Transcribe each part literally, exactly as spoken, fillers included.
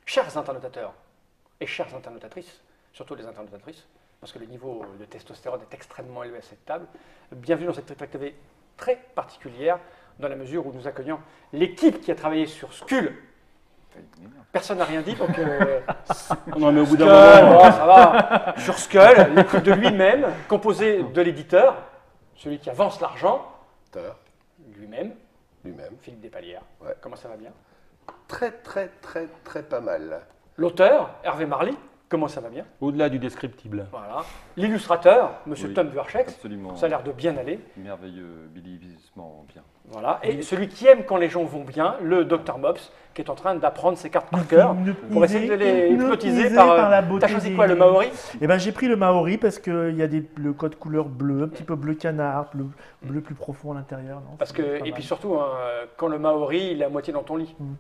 Chers internautateurs et chères internautatrices, surtout les internautatrices, parce que le niveau de testostérone est extrêmement élevé à cette table, bienvenue dans cette Trek T V très particulière, dans la mesure où nous accueillons l'équipe qui a travaillé sur Skull. Personne n'a rien dit, donc... Euh, on en est au bout d'un moment. Oh, ça va. Sur Skull, l'équipe de lui-même, composée de l'éditeur, celui qui avance l'argent, lui-même, lui-même, Philippe Despalières. Ouais. Comment ça va bien? Très, très, très, très pas mal. L'auteur, Hervé Marly. Comment ça va bien? Au-delà du descriptible. Voilà. L'illustrateur, Monsieur Oui, Tom Verchex. Absolument. Ça a l'air de bien aller. Merveilleux, bilivisement bien. Voilà. Et celui qui aime quand les gens vont bien, le docteur Mops, qui est en train d'apprendre ses cartes par cœur pour essayer de les hypnotiser par, par la beauté. T'as choisi quoi, le Maori? Eh ben, j'ai pris le Maori parce qu'il y a des, le code couleur bleu, un petit peu bleu canard, bleu, bleu plus profond à l'intérieur. non Parce que, et mal. puis surtout, hein, quand le Maori, il est à moitié dans ton lit. Mm.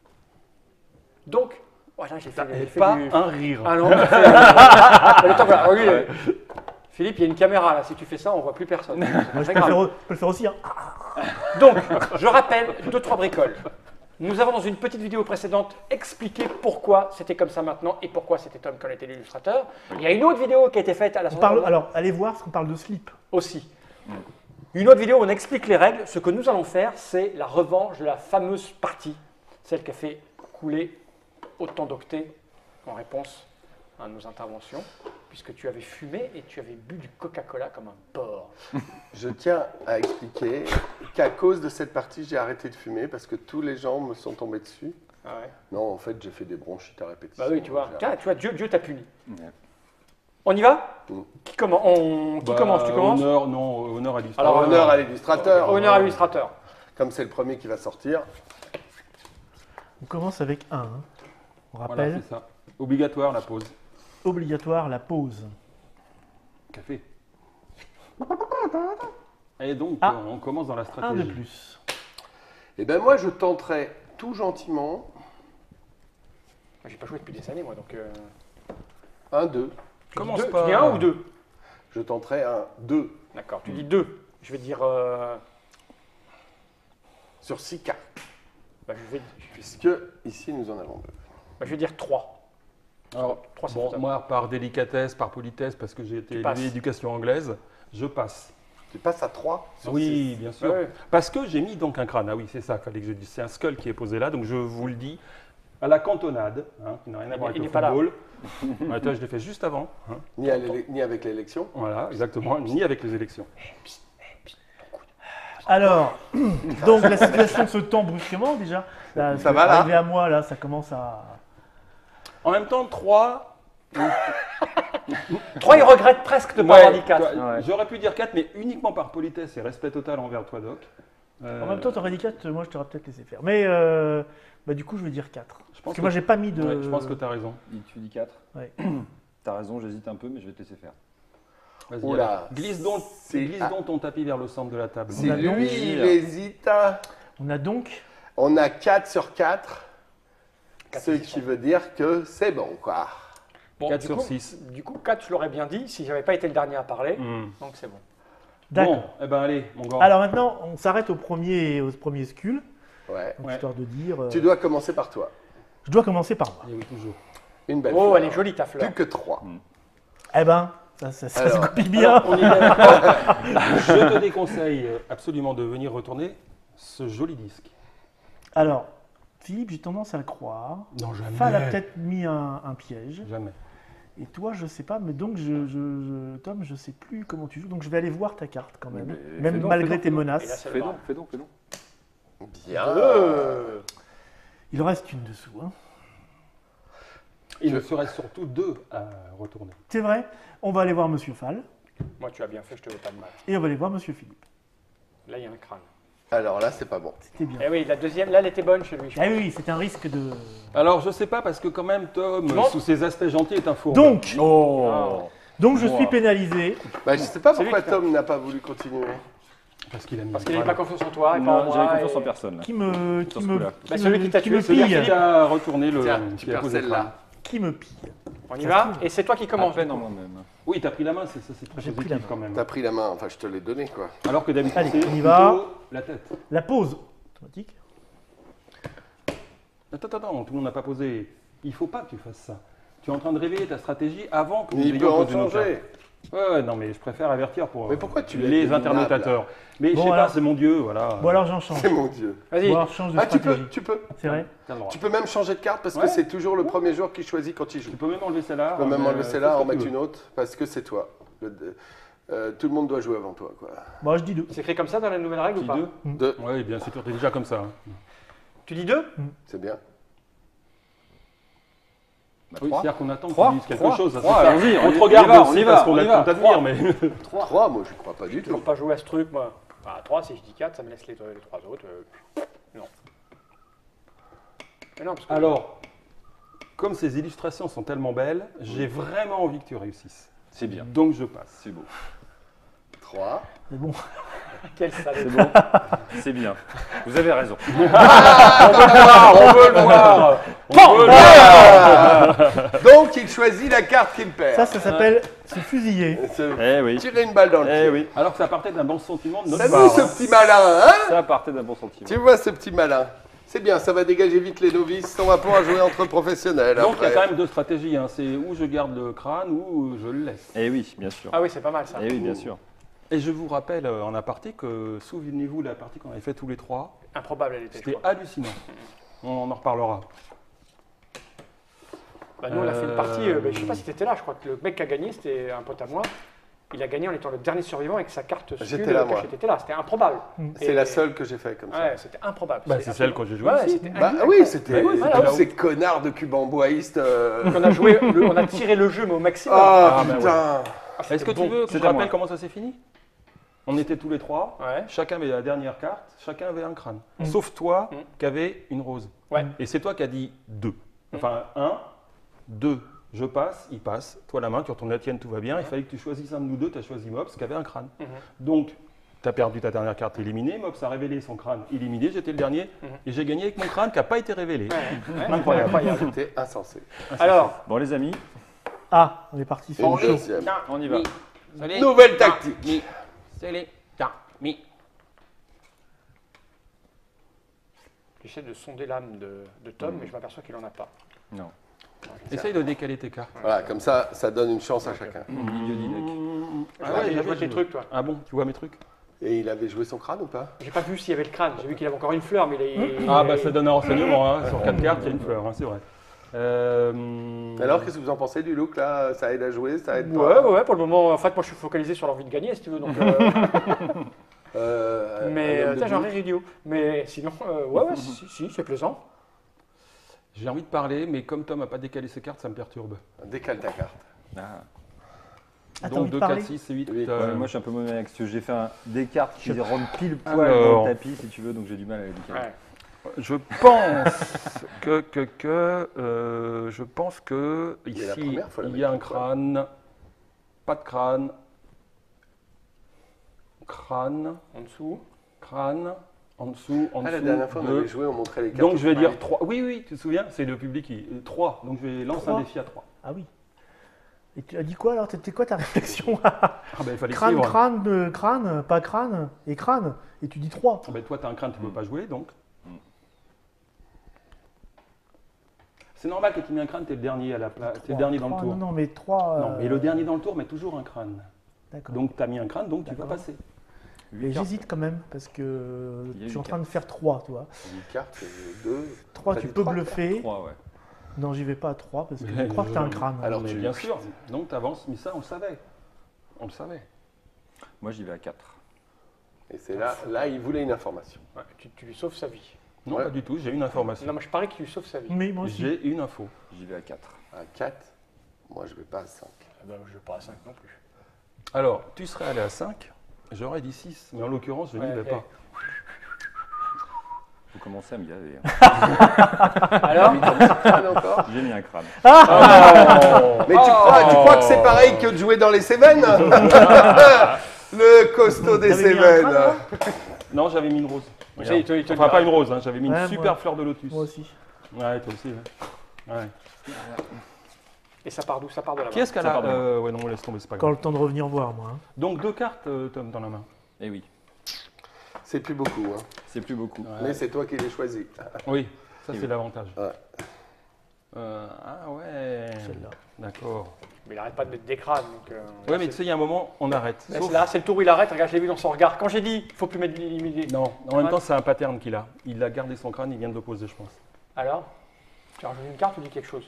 Donc, voilà, j'ai fait, j'ai fait pas du... un rire. Ah non, j'ai fait, euh, le temps, voilà. Alors, lui, euh, Philippe, il y a une caméra là, si tu fais ça, on voit plus personne. Moi, je Très peux, grave. le faire, je peux le faire aussi. Hein. Donc, je rappelle deux, trois bricoles. Nous avons dans une petite vidéo précédente expliqué pourquoi c'était comme ça maintenant et pourquoi c'était Tom qui en était l'illustrateur. Il y a une autre vidéo qui a été faite à la On parle, alors, allez voir ce qu'on parle de slip. aussi. Une autre vidéo où on explique les règles. Ce que nous allons faire, c'est la revanche de la fameuse partie, celle qui a fait couler autant d'octets en réponse à nos interventions, puisque tu avais fumé et tu avais bu du Coca-Cola comme un porc. Je tiens à expliquer qu'à cause de cette partie, j'ai arrêté de fumer parce que tous les gens me sont tombés dessus. Ah ouais. Non, en fait, j'ai fait des bronchites à répétition. Bah oui, tu vois. J'ai Tiens, tu vois, Dieu, Dieu t'a puni. Ouais. On y va? Mm. Qui, commen- on... Qui Bah, commence? Tu commences? Honneur, non, honneur à Alors, l'illustrateur. honneur à l'illustrateur. Honneur à l'illustrateur. Comme c'est le premier qui va sortir. On commence avec un. hein. On Voilà, rappelle, c'est ça. Obligatoire la pause. obligatoire la pause. Café. Et donc, Ah. on commence dans la Un stratégie. de plus. Eh bien, moi, je tenterai tout gentiment J'ai pas joué depuis des années, moi, donc... Euh... un deux. Tu Commence dis deux, pas. tu dis un ou deux? Je tenterai un deux D'accord, tu dis deux. Je vais dire... Euh... sur six cartes. Bah, je, vais... Puisque ici, nous en avons deux. bah, je vais dire trois. Alors, Trois, c'est bon, faisable. moi, par délicatesse, par politesse, parce que j'ai été passes. élevé éducation anglaise, je passe. Tu passes à trois sur Oui, six. bien sûr. Ouais, ouais. Parce que j'ai mis donc un crâne. Ah oui, c'est ça, fallait que je dise. C'est un skull qui est posé là, donc je vous le dis. À la cantonade, hein, qui n'a rien à Il voir n'est- avec il le n'est pas là. football. Ouais, toi, je l'ai fait juste avant. hein. Ni, à l'élec- ni avec l'élection. Voilà, exactement, ni avec les élections. Alors, donc la situation se tend brusquement déjà. Là, Ça va, là Arrivé à moi, là, ça commence à... En même temps, trois. Trois, il regrette presque de ne pas Ouais, avoir dit quatre. toi, J'aurais pu dire quatre, mais uniquement par politesse et respect total envers toi, Doc. Euh, En même temps, t'aurais dit quatre, moi je t'aurais peut-être laissé faire. Mais euh, bah, du coup, je vais dire quatre. je pense Parce que moi, j'ai pas mis de... ouais, je pense que tu as raison. Tu dis quatre. Ouais. T'as raison, j'hésite un peu, mais je vais te laisser faire. Vas-y, Oula, alors. Glisse donc, c'est- glisse ah. donc ton tapis vers le centre de la table. C'est a donc- lui, il hésite. On a donc... On a quatre sur quatre. Quatre Ce sur qui veut dire que c'est bon, quoi. Bon, quatre du sur coup- six. Du coup, quatre, je l'aurais bien dit si j'avais pas été le dernier à parler. Hmm. Donc c'est bon. D'accord. Bon, eh ben allez, mon gars. Alors maintenant, on s'arrête au premier, au premier skull, Ouais. donc Ouais. histoire de dire... euh, Tu dois commencer par toi. Je dois commencer par moi. Eh oui, toujours. Une belle Oh, fleur. elle est jolie ta fleur. Plus que trois. Eh ben, ça, ça, ça Alors, se goupille bien. On y va. Je te déconseille absolument de venir retourner ce joli disque. Alors, Philippe, j'ai tendance à le croire. Non, jamais. Fal a peut-être mis un, un piège. Jamais. Et toi, je sais pas, mais donc, je, je, je- Tom, je sais plus comment tu joues, donc je vais aller voir ta carte quand même. Mais- mais même fais donc, malgré fais donc, tes fais donc. Et là, menaces. c'est le Fais bras. donc, fais donc, fais donc. Bien. Euh, Il en reste une dessous. Hein. Il Je- ne serait surtout deux à retourner. C'est vrai. On va aller voir Monsieur Fall Moi, tu as bien fait, je te veux pas de mal. et on va aller voir Monsieur Philippe. Là, il y a un crâne. Alors là, c'est pas bon. C'était bien. Eh oui, la deuxième, là, elle était bonne chez lui. je Ah pense. oui, c'est un risque de... Alors, je sais pas, parce que quand même, Tom, Non. sous ses aspects gentils, est un fourbe. Donc, Oh donc je Wow. suis pénalisé. Bah, je sais pas C'est lui pourquoi qui a- Tom n'a pas voulu continuer. Parce qu'il a mis Parce un qu'il n'avait crâne. pas confiance en toi et pas en Non, moi. j'avais confiance et- en personne. Là. Qui me... Sur Qui ce me... coup-là. qui Bah, me- celui qui t'a qui tué, me celui Celui pille. qui a retourné le. Tiens, tu qui a perds posé le crâne. celle-là. Qui me pille. On y va. Et c'est toi qui À commence. peine en moi-même. Oui, t'as pris la main, c'est ça, c'est très J'ai pris positif la main. quand même. T'as pris la main, enfin je te l'ai donné quoi. Alors que d'habitude, Allez, c'est on y va. plutôt la tête. La pause automatique. Attends, attends, attends, tout le monde n'a pas posé. Il ne faut pas que tu fasses ça. Tu es en train de révéler ta stratégie avant que nous Il ayons peut en posé nos cartes. changer. Ouais, ouais, non, mais je préfère avertir pour Mais euh, pourquoi tu es les minable, internautateurs. Mais je Bon, sais pas, alors. c'est mon dieu, voilà. Bon, alors j'en change. C'est mon Dieu. Vas-y. Bon, alors je change de Ah, tu stratégie. peux, tu peux. C'est vrai? T'as le droit. Tu peux même changer de carte parce que Ouais. c'est toujours le premier joueur qui choisit quand il joue. Tu peux même enlever celle-là. Tu peux même euh, enlever fais celle-là, ce en que tu mettre veux. une autre parce que c'est toi. Le- euh, tout le monde doit jouer avant toi, quoi. Bon, je dis deux. C'est écrit comme ça dans la nouvelle règle Qui ou pas? deux Deux, Oui, bien sûr, t'es déjà comme ça. hein. Tu dis deux? c'est bien. Bah, Oui, trois. c'est-à-dire qu'on attend que Trois, tu dises quelque trois, chose. ça, trois, c'est ça. allons-y, On on te y- regarde on y va, aussi on y va, parce qu'on on y a va. qu'on t'admire, mais Trois, moi, je crois pas du Je ne tout. peux pas jouer à ce truc, moi. Ah, trois, si je dis quatre, ça me laisse les, les trois autres. euh, non. Mais non, parce que alors, comme ces illustrations sont tellement belles, j'ai vraiment envie que tu réussisses. C'est bien. Donc je passe. C'est beau. Trois. C'est bon. quel salaud. C'est bon. C'est bien. Vous avez raison. On veut le voir, on veut le voir. On veut le voir. Ah Donc, il choisit la carte qu'il perd. Ça, ça s'appelle se fusiller. Se Eh oui. tirer une balle dans le Eh pied. oui. Alors que ça partait d'un bon sentiment de notre T'as part. vu ce petit malin, hein? Ça partait d'un bon sentiment. Tu vois ce petit malin? C'est bien, ça va dégager vite les novices. On va pouvoir jouer entre professionnels. Donc il y a après. quand même deux stratégies. hein. C'est où je garde le crâne ou je le laisse. Eh oui, bien sûr. Ah oui, c'est pas mal ça. Eh oui, bien sûr. Et je vous rappelle euh, en aparté que, souvenez-vous, la partie qu'on avait faite tous les trois, Improbable, elle était. je c'était crois. hallucinant. On en reparlera. Bah, nous, on a fait une Euh, partie, euh, bah, je sais pas si tu étais là, je crois que le mec qui a gagné, c'était un pote à moi. Il a gagné en étant le dernier survivant avec sa carte J'étais Skull là, cachée. moi. T'étais là, c'était improbable. C'est Et- la seule que j'ai fait comme ça. Ouais, c'était improbable. Bah, C'est c'est celle absolument- quand j'ai joué Ouais, ici. c'était Bah incroyable. oui, c'était Bah oui, voilà, tous là-haut. ces connards de cubamboïstes. Euh... On a joué, le- on a tiré le jeu mais au maximum. Ah, Ah, bah putain. Ah, c'était Est-ce que bon. tu veux que je C'est à rappelle moi. comment ça s'est fini? On était tous les trois. Ouais. Chacun avait la dernière carte, chacun avait un crâne. Sauf toi Mm. qui avais une rose. Ouais. Et c'est toi qui as dit deux. Enfin, un, deux, je passe, il passe. Toi la main, tu retournes la tienne, tout va bien. Il fallait que tu choisisses un de nous deux, tu as choisi Mops qui avait un crâne. Mhm. Donc, tu as perdu ta dernière carte éliminée. Mops a révélé son crâne éliminé, j'étais le dernier. Mhm. Et j'ai gagné avec mon crâne qui n'a pas été révélé. Ouais, ouais, Incroyable. incroyable. C'était insensé. Alors, Bon, les amis, Ah, on est parti Et sur une le show. deuxième. on y va. Nouvelle tactique. j'essaie de sonder l'âme de, de Tom, mais je m'aperçois qu'il en a pas. Non. Essaye de décaler tes cartes. Voilà, comme ça, ça donne une chance à chacun. Milieu d'Ilek. Ah Ah ouais, ouais, j'ai j'avais joué tes joué. trucs, toi. Ah bon, tu vois mes trucs? Et il avait joué son crâne ou pas? J'ai pas vu s'il y avait le crâne. J'ai vu qu'il avait encore une fleur, mais il est. il- Ah bah ça donne un renseignement, hein. Sur quatre cartes, il y a une fleur, hein, c'est vrai. Euh, Alors, qu'est-ce que vous en pensez du look là? Ça aide à jouer, ça aide Ouais, pas? ouais, ouais, pour le moment, en fait, moi je suis focalisé sur l'envie de gagner, si tu veux. Donc, euh, Euh, mais un homme euh, de tiens, j'en goût. rire idiot. Mais sinon, euh, ouais, ouais, si, si, c'est plaisant. J'ai envie de parler, mais comme Tom n'a pas décalé ses cartes, ça me perturbe. Décale ta carte. Ah. Ah, t'as Donc envie de deux, parler quatre, six et huit. Oui. euh, Ouais, moi, je suis un peu mauvais avec ce que j'ai fait un, des cartes qui rentrent pile poil Alors. dans le tapis, si tu veux, donc j'ai du mal à les décaler. Ouais. Je pense que, que, que euh, je pense que Mais la ici, première, faut la il y a un mettre tout seul. crâne, pas de crâne, crâne, En dessous. crâne, en dessous, en Ah, la dessous, dernière fois, on deux. avait joué, on montrait les cartes. Donc je vais dire Ouais. trois. Oui, oui, tu te souviens, c'est le public qui. trois. Donc je vais lancer un Trois. défi à trois. Ah oui. Et tu as dit quoi alors? C'était quoi ta réflexion? Ah ben il fallait Crâne, suivre. crâne, de crâne, pas crâne, et crâne. Et tu dis trois. Ah ben toi, tu as un crâne, tu ne peux pas jouer, donc. C'est normal que tu aies un crâne, tu es le dernier, à la pla- t'es le Trois, dernier dans le trois, tour. Non, non, mais trois. Non, euh, mais le dernier dans le tour met toujours un crâne. D'accord. Donc tu as mis un crâne, donc tu vas D'accord. passer. Mais j'hésite quand même parce que Il y a je suis une en train de faire trois, tu vois. Une carte, euh, deux. trois, T'as tu dit peux trois, bluffer. trois, ouais. Non, j'y vais pas à trois parce que Mais je crois que tu as un je- crâne. Alors, mais tu- bien sûr. Donc tu avances, mais ça on le savait. On le savait. Moi, j'y vais à quatre. Et c'est là, là, il voulait une information. Ouais, tu, tu lui sauves sa vie. Non, Ouais. pas du tout, j'ai une information. Non, moi je parie qu'il lui sauve sa vie. Mais moi aussi. J'ai une info. J'y vais à quatre. À quatre, moi, je vais pas à cinq. Ah ben, je vais pas à cinq non plus. Alors, tu serais allé à cinq, j'aurais dit six, mais en l'occurrence, je n'y Ouais, vais ouais. pas. Vous commencez à me gaver. hein. Alors Crâne encore? J'ai mis un crâne. Mais tu crois, tu crois que c'est pareil que de jouer dans les Cévennes? Le costaud des T'avais mis un crâne, Cévennes. là Non, j'avais mis une rose. Oui, ça, il te- il te le Enfin, dira. pas une rose, hein, j'avais mis une Ouais, super moi. fleur de lotus. Moi aussi. Ouais, toi aussi. Ouais. Ouais. Et ça part d'où? Ça part de là-bas. Qui est-ce qu'elle Ça a part de moi. euh, Ouais, non, laisse tomber, c'est pas Quand grave. le temps de revenir voir, moi. hein. Donc, deux cartes, euh, Tom, dans la main. Eh oui, C'est plus beaucoup, hein. c'est plus beaucoup. Mais c'est toi qui les choisis. Oui, ça, Et c'est oui. l'avantage. Euh, ah ouais. Celle-là. D'accord. Mais il n'arrête pas de mettre des crânes. Donc, euh, Ouais, mais tu sais, il y a un moment, on arrête. là, Sauf- là, c'est le tour où il arrête. Regarde, je l'ai vu dans son regard. Quand j'ai dit, il ne faut plus mettre limité. Non, en même Ouais. temps, c'est un pattern qu'il a. Il a gardé son crâne, il vient de le poser, je pense. Alors, tu rajoutes une carte ou dis quelque chose?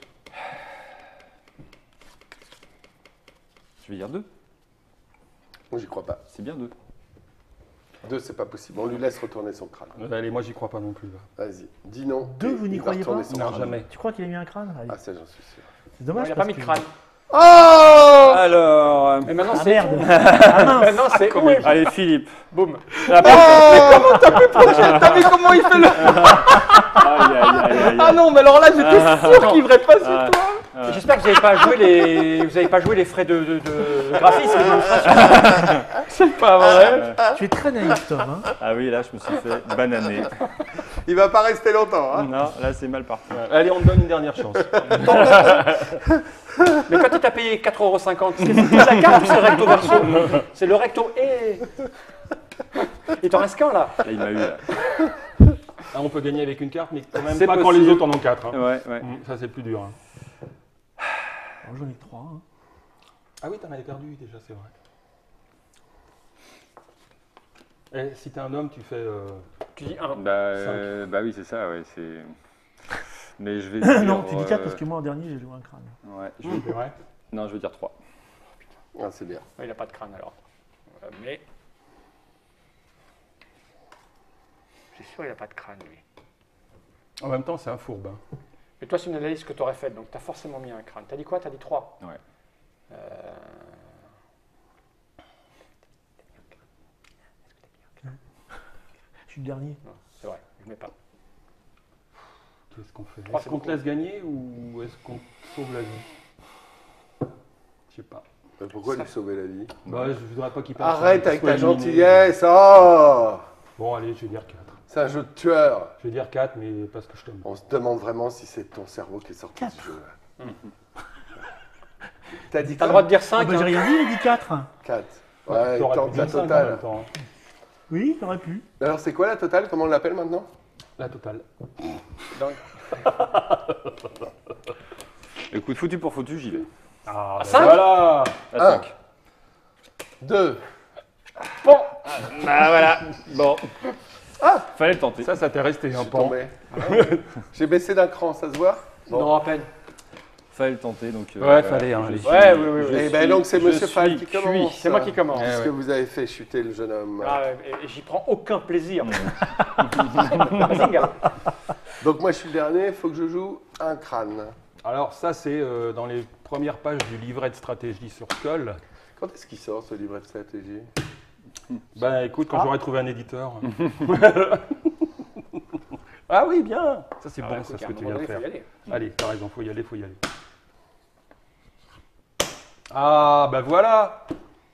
Je vais dire deux. Moi, j'y crois pas. C'est bien deux. Deux, c'est pas possible. On lui laisse retourner son crâne. Euh, Allez, moi, j'y crois pas non plus. Là. Vas-y, dis non. Deux, et vous n'y il va croyez retourner pas son Non, crâne. jamais. Tu crois qu'il a mis un crâne? Allez. Ah, ça, j'en suis sûr. C'est Non, dommage. il n'a pas parce mis de que- crâne. Oh Alors, euh, Et maintenant, Ah c'est. merde. Ah mince. Maintenant, c'est. Oui, allez Philippe. boum. Ah, Oh T'as vu comment il fait le. aïe, aïe, aïe, aïe, Ah aïe. non, mais alors là, j'étais sûr qu'il irait passer. Ah, ah. J'espère que vous n'avez pas joué les, vous avez pas joué les frais de, de, de graphisme et d'illustration. C'est pas vrai. Tu es très naïf, Tom. Hein. Ah oui, là, je me suis fait bananer. Il va pas rester longtemps, hein. Non, là, c'est mal parti. Allez, on te donne une dernière chance. Mais quand tu t'as payé quatre euros cinquante, c'est la carte ou c'est le recto verso? C'est le recto et. Il t'en reste qu'un là. Là, il m'a eu, là. Ah, on peut gagner avec une carte, mais quand même C'est pas quand les possible. autres en ont quatre. hein. Ouais, ouais. Mm, Ça, c'est le plus dur. hein. Alors, J'en ai que trois. Hein. Ah oui, t'en avais perdu déjà, c'est vrai. Et si t'es un homme, tu fais. euh, Tu dis un. Bah, euh, bah oui, c'est ça, ouais. C'est... Mais je vais dire... non, tu dis quatre euh, parce que moi en dernier j'ai joué un crâne. Ouais, je vais... C'est vrai. Non, je vais dire trois. Ah, c'est bien. Il n'a pas de crâne alors. Euh, Mais. C'est sûr, il n'a pas de crâne lui. En même temps, c'est un fourbe. hein. Mais toi, c'est une analyse que tu aurais faite, donc tu as forcément mis un crâne. Tu as dit quoi? Tu as dit trois. Ouais. Euh, Je suis le dernier. Non, c'est vrai, je ne mets pas. Qu'est-ce qu'on fait Trois, Est-ce c'est qu'on te beaucoup. laisse gagner ou est-ce qu'on te sauve la vie Je sais pas. Mais pourquoi Ça- lui sauver la vie? Bah, je voudrais pas qu'il perde. Arrête qu'il avec soit ta éliminé. gentillesse. Oh Bon, allez, je vais dire quatre. C'est un jeu de tueur. Je vais dire quatre, mais parce que je t'aime. On se demande vraiment si c'est ton cerveau qui est sorti Quatre. du jeu. T'as dit Tu as le droit de dire Ah cinq. bah, j'ai rien dit, il a dit quatre. quatre. Ouais, il T'aurais tente pu la dire cinq en même totale. temps, hein. Oui, t'aurais pu. Alors, c'est quoi la totale? Comment on l'appelle maintenant? La totale. Écoute, foutu pour foutu, j'y vais. Ah, ben cinq voilà. À Un. cinq. Deux. Bon, Ah, voilà. Bon. Ah Fallait le tenter. Ça, ça t'est resté Je un suis pan. tombé. J'ai baissé d'un cran, ça se voit? Bon. non, à peine. Fallait le tenter, donc... euh, Ouais, voilà. fallait, hein, Je allez. suis- Ouais, oui, oui, oui. je Eh ben suis- donc c'est je Monsieur suis Fall qui cuit. commence. C'est moi qui commence. Eh Parce ouais. que vous avez fait chuter le jeune homme. Ah, et- et j'y prends aucun plaisir. Bazinga. Donc moi je suis le dernier, il faut que je joue un crâne. Alors, ça, c'est euh, dans les premières pages du livret de stratégie sur Skull. Quand est-ce qu'il sort ce livret de stratégie? Ben, écoute, quand Ah. j'aurai trouvé un éditeur. Ah oui, bien. Ça, c'est Ah, bon, écoute, ça, ce à que un tu moment viens de donné, faire. faut y aller. Allez, t'as raison, faut y aller, faut y aller. Ah, ben voilà.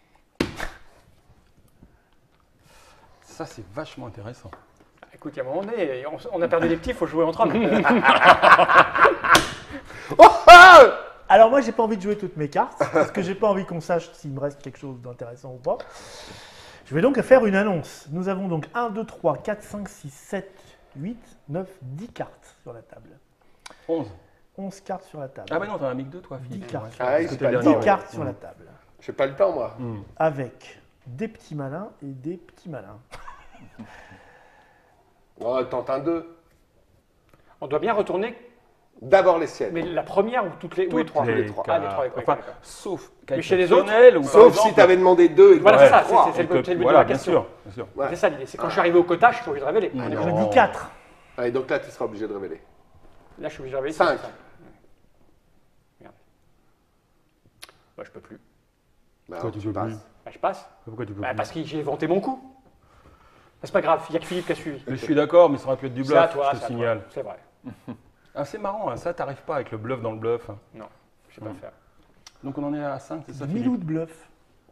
Ça, c'est vachement intéressant. Écoute, il y a un moment donné, on, on a perdu les petits, il faut jouer entre hommes. Alors moi j'ai pas envie de jouer toutes mes cartes, parce que j'ai pas envie qu'on sache s'il me reste quelque chose d'intéressant ou pas. Je vais donc faire une annonce. Nous avons donc un, deux, trois, quatre, cinq, six, sept, huit, neuf, dix cartes sur la table. onze. onze cartes sur la table. Ah, ben non, t'en as mis que deux, toi, Philippe. dix cartes. Ah, Parce oui, que j'ai t'es pas le le dernier, temps. dix ouais. cartes sur la table. J'ai pas le temps moi. Hmm. Avec des petits malins et des petits malins. Oh, tente un deux. On doit bien retourner, D'abord les siennes. mais la première ou toutes les, ou les trois les trois. Ah, les trois, les trois, Enfin, d'accord. sauf Mais chez les autres, exceptionnel, ou par Sauf exemple- si t'avais demandé deux et que Voilà, t'en c'est ça, avais trois. c'est- c'est le que- but de voilà, la bien question. sûr, bien sûr. Ouais. C'est ça l'idée, c'est quand je suis arrivé au quota, je suis obligé de révéler. On est Non. Je bon. dis quatre. Allez, donc là tu seras obligé de révéler. Là, je suis obligé de révéler. Cinq. c'est ça. Merde. Bah, je peux plus. Bah, Pourquoi alors, tu peux passes. plus Bah, je passe. Pourquoi tu peux Bah, plus parce que j'ai vanté mon coup. Bah, c'est pas grave, il n'y a que Philippe qui a suivi. Je suis d'accord, mais ça aurait pu être du C'est à bluff, toi, je te c'est à toi. signale. C'est vrai. Ah, c'est marrant, hein, ça, t'arrives pas avec le bluff dans le bluff. Non, je sais pas Ouais. le faire. Donc on en est à cinq, c'est ça, Milou Philippe? de bluff.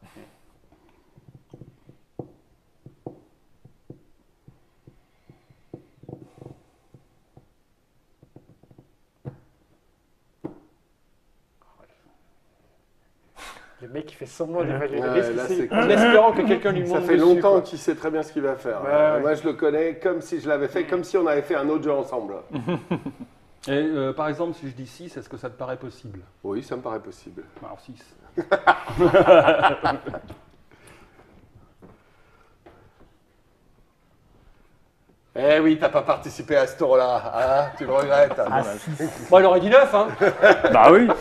Le mec qui fait semblant d'évaluer le Ouais, risque là, ici, c'est en clair. espérant que quelqu'un lui Ça monte fait dessus, longtemps quoi. qu'il sait très bien ce qu'il va faire. Ouais, Euh, ouais. Moi je le connais comme si je l'avais fait, comme si on avait fait un autre jeu ensemble. Et euh, par exemple, si je dis six, est-ce que ça te paraît possible? Oui, ça me paraît possible. Alors six. Eh oui, t'as pas participé à ce tour-là, hein, tu le regrettes. Ah, six. Bon, elle aurait dit neuf, hein. Bah oui.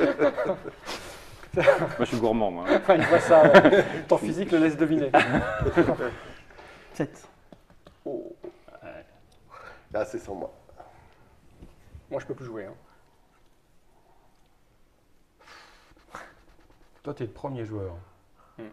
Moi, je suis gourmand, moi. Enfin, une fois ça, euh, ton physique le laisse deviner. sept. Oh. Là, c'est sans moi. Moi, je peux plus jouer. Hein. Toi, t'es le premier joueur. Hmm.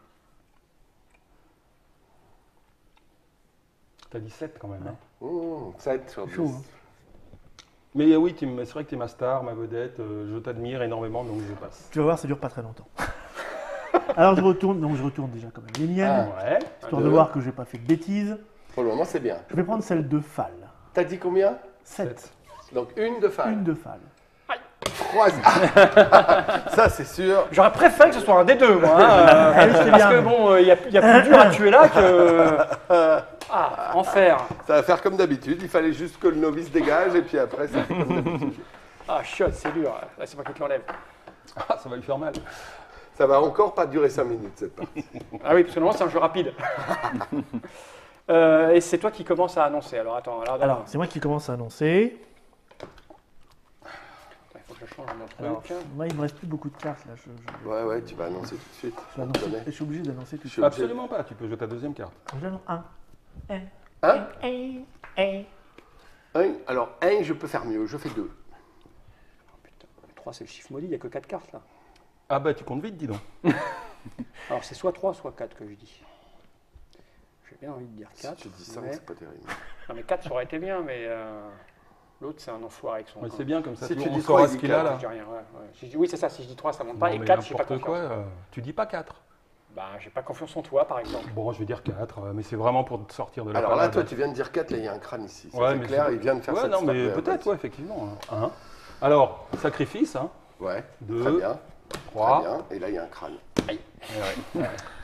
T'as dit sept quand même. Hein. Mmh, sept sur dix. Chaud, hein. Mais euh, oui, t'es- c'est vrai que t'es ma star, ma vedette. euh, je t'admire énormément, donc je passe. Tu vas voir, ça dure pas très longtemps. Alors je retourne, donc je retourne déjà quand même les miennes, Ouais. histoire un, de deux. voir que j'ai pas fait de bêtises. Pour le moment, c'est bien. Je vais prendre celle de Fall. T'as dit combien? sept. Donc une de Fall. Une de Fall. Trois. Ah, ça, c'est sûr. J'aurais préféré que ce soit un des deux, moi. Hein, euh, Ah oui, c'était parce bien. que bon, il y, a- y a plus dur à tuer là que. Ah, enfer. Ça va faire comme d'habitude. Il fallait juste que le novice dégage et puis après, ça fait comme d'habitude. Ah, chiotte, c'est dur. Là, c'est moi qui te l'enlève. Ah, ça va lui faire mal. Ça va encore pas durer cinq minutes, cette partie. Ah oui, parce que normalement, c'est un jeu rapide. Euh, et c'est toi qui commences à annoncer. Alors, attends. Alors, Alors, c'est moi qui commence à annoncer. il faut que je change mon truc. Alors, moi, il me reste plus beaucoup de cartes là. Je, je- Ouais, ouais, tu vas annoncer tout de suite. je vais On te annoncer- connaît. je suis obligé d'annoncer tout de Je suis suite. obligé. Absolument pas, tu peux jouer ta deuxième carte. J'annonce un. Un. Hein Un. Un. Un. Alors, un, je peux faire mieux. Je fais deux. Putain, trois, c'est le chiffre maudit. Il n'y a que quatre cartes là. Ah bah tu comptes vite, dis donc. Alors, c'est soit trois, soit quatre que je dis. J'ai bien envie de dire Si quatre. tu dis ça, mais... c'est pas terrible. Non, mais quatre, ça aurait été bien, mais euh, l'autre, c'est un enfoiré avec son. Ouais, c'est bien comme ça, Si tout- tu on dis saura trois, ce il qu'il dit a Je là. dis rien, ouais, ouais. Si je dis- oui, c'est ça. Si je dis trois, ça monte pas. Non, Et mais quatre, j'ai pas n'importe confiance. quoi, euh, tu dis pas quatre. Bah, j'ai pas confiance en toi, par exemple. Bon, je vais dire quatre, euh, mais c'est vraiment pour te sortir de la Alors là, parade. toi, tu viens de dire quatre, là, il y a un crâne ici. Ça, Ouais, c'est mais clair, c'est- il vient de faire Ouais, cette non, mais start, ouais, peut-être, vas-y. ouais, effectivement. hein. Un. Alors, sacrifice, hein. Ouais, Deux, très bien. trois. Très bien. Et là, il y a un crâne. Ouais, ouais.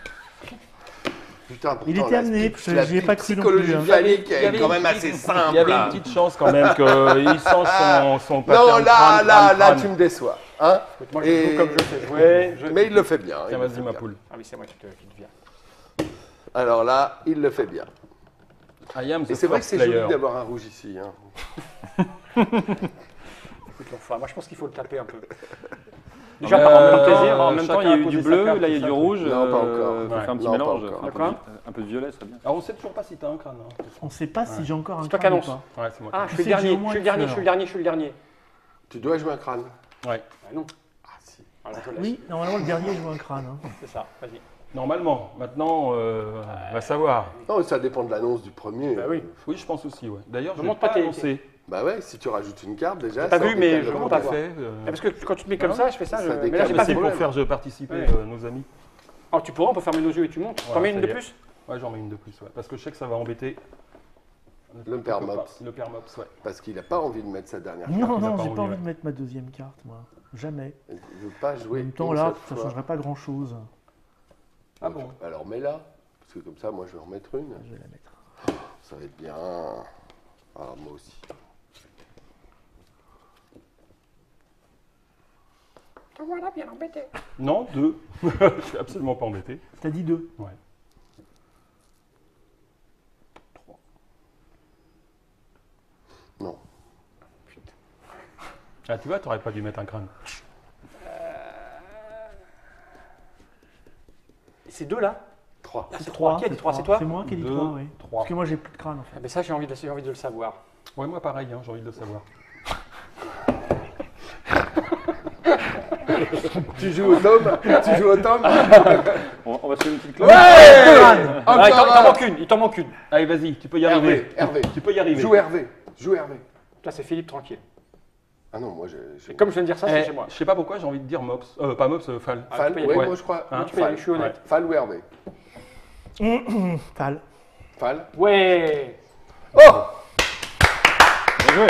Putain, pourtant, Il était la amené, spi- je- la j'y ai pas cru non psychologie plus, hein. phallique Il y est avait quand une même petite- assez Il simple. y avait une petite chance quand même qu'il sent son, son Non, pattern là, crâne, là, crâne, là, crâne. tu me déçois. Hein Écoute, moi, je Et- joue comme je sais jouer. Je... Mais il le fait bien. il Tiens, le vas-y, fait ma bien. poule. Ah oui, c'est moi qui te, qui te viens. Alors là, il le fait bien. I am the Et c'est vrai que first c'est joli player. d'avoir un rouge ici. Hein. Écoute, l'enfoiré. Moi, je pense qu'il faut le taper un peu. Déjà, Euh, par en même plaisir. En même temps, il y a eu du bleu, là il y a du du rouge. Non, pas euh, encore. faut Ouais. faire un petit Non, pas mélange. encore. Un peu, D'accord. de, un peu de violet, ça serait bien. Alors, on sait toujours pas si t'as un crâne. hein. On sait pas si j'ai encore un C'est toi crâne ou qui annonce. pas. Ouais, c'est moi. Ah, je Tu suis le sais que j'ai dernier. au Je moins suis le une dernier. Je fleur. suis le dernier. Je suis le dernier. Tu dois jouer un crâne. Ouais. Ah non. Ah si. Alors, je laisse. Oui, normalement le dernier joue un crâne. hein. C'est ça. Vas-y. Normalement. Maintenant, euh, on va savoir. Non, ça dépend de l'annonce du premier. Bah oui. Oui, je pense aussi, ouais. D'ailleurs, je Ne vais montre pas pas tes- annoncé. Bah ouais, si tu rajoutes une carte déjà. J'ai pas ça vu, en mais décale je le commence premier. à voir. fait, euh, Ah, parce que quand tu te mets comme Non, ça, je fais ça. ça je- Mais là, décale j'ai le pas c'est vu. pour problème. faire participer Ouais. euh, nos amis. Oh, tu pourras, on peut fermer nos yeux et tu montes. T'en Voilà, mets une ça de y est. plus? Ouais, j'en mets une de plus, ouais. Parce que je sais que ça va embêter. Le père Mops. Le père Mops, ouais. Parce qu'il n'a pas envie de mettre sa dernière carte. Non, il a non, pas j'ai envie, pas envie ouais. de mettre ma deuxième carte, moi. Jamais. Il ne veut pas En jouer. même temps, une là, seule ça fois. changerait pas grand chose. Ah bon? Alors mets-la. Parce que comme ça, moi, je vais en mettre une. Je vais la mettre. Ça va être bien. Ah, moi aussi. Voilà, bien embêté. Non, deux. Je suis absolument pas embêté. T'as dit deux. Ouais. Non. Ah, tu vois, t'aurais pas dû mettre un crâne. C'est deux là? Trois. Ah, c'est trois. Qui a dit trois? C'est toi? C'est moi qui ai dit Deux, trois, oui. trois. Parce que moi, j'ai plus de crâne, en Ah, fait. mais ça, j'ai envie, de- j'ai envie de le savoir. Ouais, moi pareil, hein, j'ai envie de le savoir. Tu joues au tome Tu joues au tome On, on va se faire une petite cloche. Ouais Ah, il t'en- il Encore t'en un. manque une, il t'en manque une. Allez, vas-y, tu peux y arriver. Hervé, Hervé. Tu peux y arriver. Joue Hervé. Joue Hervé. Toi, c'est Philippe, tranquille. Ah non, moi, j'ai... j'ai- Et comme je viens de dire ça, Eh, c'est chez moi. je sais pas pourquoi j'ai envie de dire Mops. Euh, pas Mops, euh, Fall. Ah, Fall, tu peux y ouais, aller. moi, je crois. Hein, Tu peux y aller, je suis honnête. Fall ou Hervé Fall. Fall. Ouais. Oh Bien joué.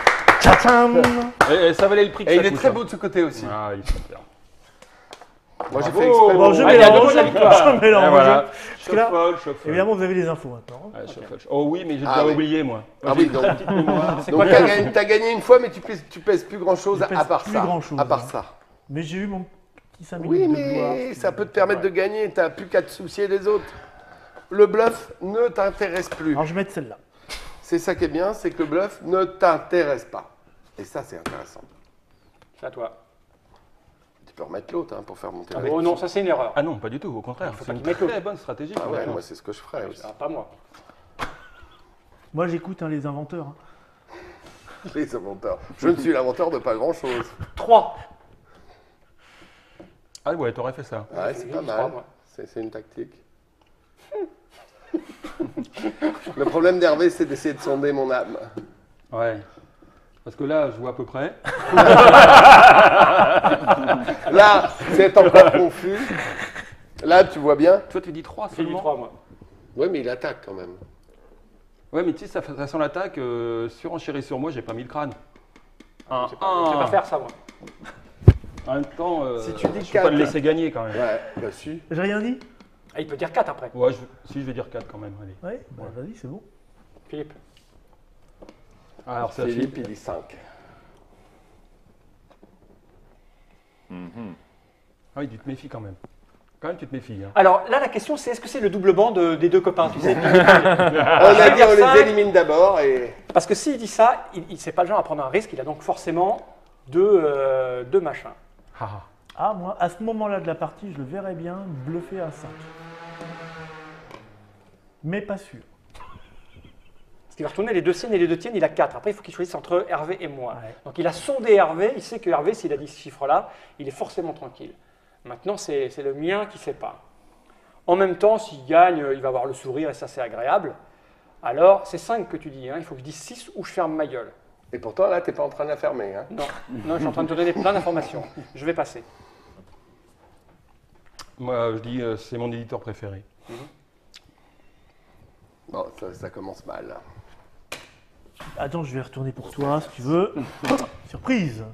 Tcham Et, et ça valait le prix que Et ça il est coûte, très hein. beau de ce côté aussi. Ah, il est super. Moi, j'ai Bravo. fait exprès. Bon, je Allez, mélange. donne-moi la victoire. Je mélange. Et voilà. que là- Shuffle, shuffle. Évidemment, vous avez les infos maintenant. Ouais, shuffle. Oh oui, mais j'ai Ah déjà oui. oublié, moi. Ah Moi, oui, j'ai donc- une petite mémoire. C'est Donc, quoi t'as le gagné, t'as gagné une fois, mais tu pèses, tu pèses plus grand-chose Je à, pèse à part plus ça. grand-chose, à part hein. ça. Mais j'ai eu mon petit cinq minutes Oui, de mais gloire. ça peut te permettre de gagner. T'as plus qu'à te soucier des autres. Le bluff ne t'intéresse plus. Alors, je vais mettre celle-là. C'est ça qui est bien, c'est que le bluff ne t'intéresse pas. Et ça, c'est intéressant. C'est à toi. Tu peux remettre l'autre hein, pour faire monter Ah, la oh non, ça c'est une erreur. Ah non, pas du tout, au contraire. Il faut C'est pas une qu'il mette très l'autre. bonne stratégie. Ah ouais, franchement. moi, c'est ce que je ferais aussi. Ah, pas moi. Moi, j'écoute hein, les inventeurs. hein. Les inventeurs. Je ne suis l'inventeur de pas grand-chose. trois. Ah ouais, t'aurais fait ça. Ouais, c'est pas trois, mal. moi. C'est c'est une tactique. Le problème d'Hervé, c'est d'essayer de sonder mon âme. Ouais. Parce que là, je vois à peu près. Là, c'est encore confus. Là, tu vois bien. Toi, tu dis trois J'ai dit seulement. trois, moi. Oui, mais il attaque quand même. Ouais, mais tu sais, ça, ça sent l'attaque. Euh, surenchérie sur moi, j'ai pas mis le crâne. Un, Je sais pas, je sais pas faire ça, moi. En même temps, euh, Si tu dis je peux pas le quatre. laisser gagner quand même. Ouais, bah si. J'ai rien dit Ah, il peut dire quatre après. Ouais, je- si je vais dire quatre quand même. Allez. Ouais, bah, vas-y, c'est bon. Philippe. Alors, c'est Philippe, il dit cinq. Ah oui, tu te méfies quand même. Quand même, tu te méfies. Hein. Alors là, la question c'est est-ce que c'est le double banc de- des deux copains, tu sais On a dit dire on cinq. les élimine d'abord et. Parce que s'il dit ça, il ne c'est pas le genre à prendre un risque, il a donc forcément deux, euh, deux machins. Ah, ah. Ah, moi, à ce moment-là de la partie, je le verrais bien bluffer à cinq. Mais pas sûr. Parce qu'il va retourner les deux siennes et les deux tiennes, il a quatre. Après, il faut qu'il choisisse entre Hervé et moi. Ouais. Donc il a sondé Hervé, il sait que Hervé, s'il a dit ce chiffre-là, il est forcément tranquille. Maintenant, c'est c'est le mien qui ne sait pas. En même temps, s'il gagne, il va avoir le sourire et ça, c'est agréable. Alors, c'est cinq que tu dis, hein. Il faut que je dise six ou je ferme ma gueule. Et pourtant, là, t'es pas en train de la fermer. Hein. Non, non, je suis en train de te donner plein d'informations. Je vais passer. Moi, je dis, euh, c'est mon éditeur préféré. Bon, ça, ça commence mal. Attends, je vais retourner pour toi, si tu veux. Surprise.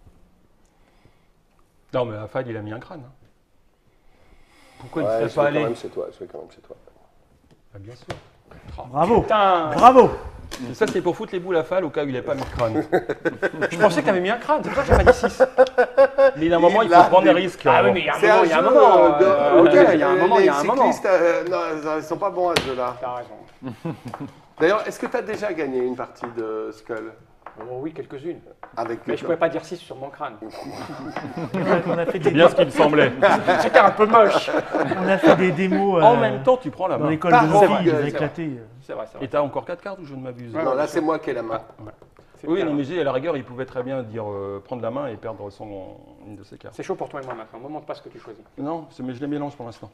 Non, mais Afad, il a mis un crâne. hein. Pourquoi Ouais, il je ne vais serait pas quand allé même chez toi. Je vais quand même chez toi. Ah, bien sûr. Bravo. Putain, Bravo. Et ça, c'est pour foutre les boules à Fal au cas où il n'avait pas mis de crâne. je pensais que tu avais mis un crâne, c'est pour ça que j'avais dit six. Mais il y a un moment, il Là, faut prendre des des- risques. Ah hein. oui, mais il y a un C'est moment, un il y a un jeu moment. de- euh, ok, auquel il y a un moment, les il y a un moment. cyclistes, euh, non, ils sont pas bons à ce jeu-là. T'as raison. D'ailleurs, est-ce que tu as déjà gagné une partie de Skull Oh oui, quelques-unes. avec Mais le je ne pouvais pas dire six sur mon crâne. On a, on a fait des, C'est bien ce qu'il me semblait. C'était un peu moche. on a fait des démos En euh, même temps, tu prends la dans main. l'école Par de contre, nos filles, c'est ils vrai. éclaté. C'est vrai, c'est vrai. Et t'as encore quatre cartes ou je ne m'abuse Non, là, c'est moi qui ai la main. C'est Oui, bien. non, mais j'ai à la rigueur, il pouvait très bien dire euh, prendre la main et perdre son, une de ses cartes. C'est chaud pour toi et moi maintenant. Ne me montre pas ce que tu choisis. Non, c'est- mais je les mélange pour l'instant.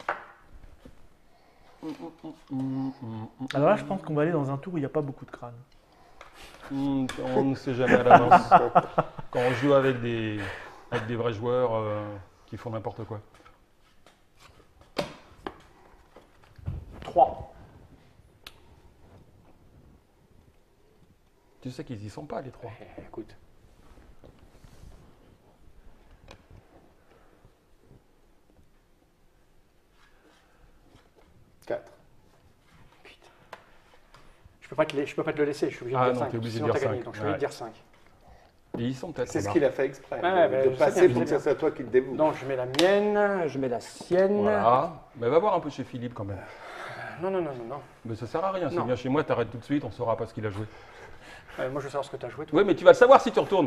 Alors là, je pense qu'on va aller dans un tour où il n'y a pas beaucoup de crânes. Hmm, on ne sait jamais à l'avance. Quand on joue avec des, avec des vrais joueurs euh, qui font n'importe quoi. trois. Tu sais qu'ils y sont pas, les trois. Eh, écoute. quatre. Putain. Je peux pas te, la- je peux pas te le laisser, je suis obligé de Ah dire non, cinq. t'es obligé de Sinon, dire t'as gagné, cinq. donc je suis obligé de Ouais. dire cinq. Et ils sont peut-être. C'est ce là. qu'il a fait exprès. Ouais, ouais, de bah, de je sais passer bien, pour je que sais ce soit toi qui te dévoue. Donc je mets la mienne, je mets la sienne. Voilà. Mais va voir un peu chez Philippe quand même. Non, non, non, non, non. Mais ça sert à rien. C'est Non. bien chez moi, t'arrêtes tout de suite, on saura pas ce qu'il a joué. Euh, moi je veux savoir ce que tu as joué. Toi. Oui, mais tu vas le savoir si tu retournes.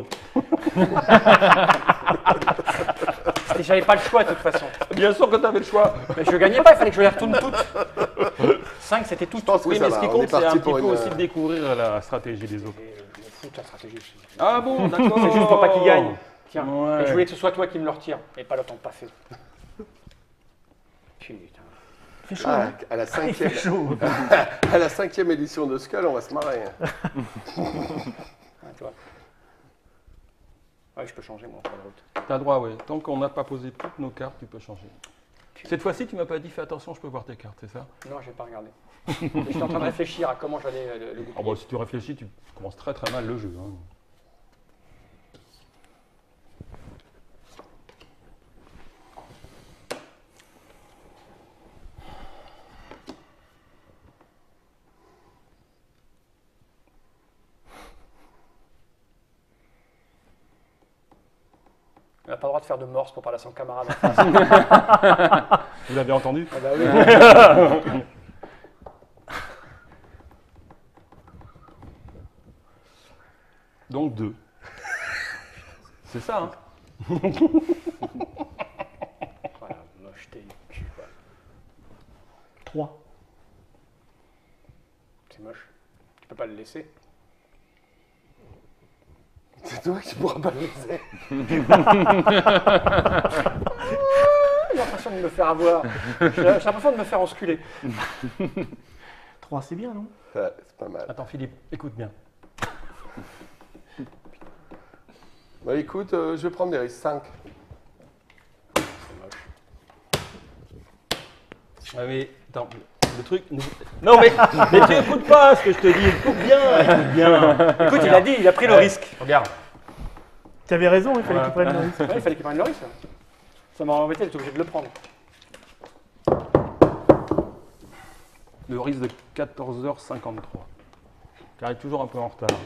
Et j'avais pas le choix de toute façon. Bien sûr que tu avais le choix. Mais je gagnais pas, il fallait que je les retourne toutes. cinq c'était tout. Je pense que Oui, ça mais va. ce qui On compte, est c'est un parti petit pour peu une. aussi de découvrir la stratégie des autres. Et, euh, je m'en fous de ta stratégie. c'est- Ah bon, d'accord. C'est juste pour pas qu'il gagne. Tiens, Ouais. et je voulais que ce soit toi qui me le retire, et pas l'autre pas fait. Putain. Il fait chaud, Ah, hein. à la Il cinquième, fait chaud. à la cinquième édition de Skull, on va se marrer. Ah, tu vois. Ouais, je peux changer moi en cours de route. T'as droit, oui. Tant qu'on n'a pas posé toutes nos cartes, tu peux changer. Cette fois-ci, tu m'as pas dit fais attention, je peux voir tes cartes, c'est ça? Non, j'ai pas regardé. Mais j'étais en train de réfléchir à comment j'allais euh, le, le Ah goupiller. bah, si tu réfléchis, tu commences très très mal le jeu. hein. n'a pas le droit de faire de morse pour parler à son camarade en face. Vous l'avez entendu? Ah bah oui. Donc deux. C'est ça, hein? Voilà, mocheté du cul, quoi. trois. C'est moche. Tu peux pas le laisser. C'est toi qui pourras pas le laisser. J'ai l'impression de me faire avoir. J'ai j'ai l'impression de me faire enculer. trois, c'est bien, non? Ouais, c'est pas mal. Attends, Philippe, écoute bien. Bah écoute, euh, je vais prendre des risques. cinq. Ouais, mais attends, le truc. Non, mais, mais tu écoutes pas ce que je te dis. Écoute bien, écoute bien. Écoute, il a dit, il a pris le Ouais. risque. Regarde. Tu avais raison, il fallait Ouais. qu'il prenne le risque. Ouais, il fallait qu'il prenne le risque. Ça m'a embêté, j'étais obligé de le prendre. Le risque de quatorze heures cinquante-trois. Tu arrives toujours un peu en retard.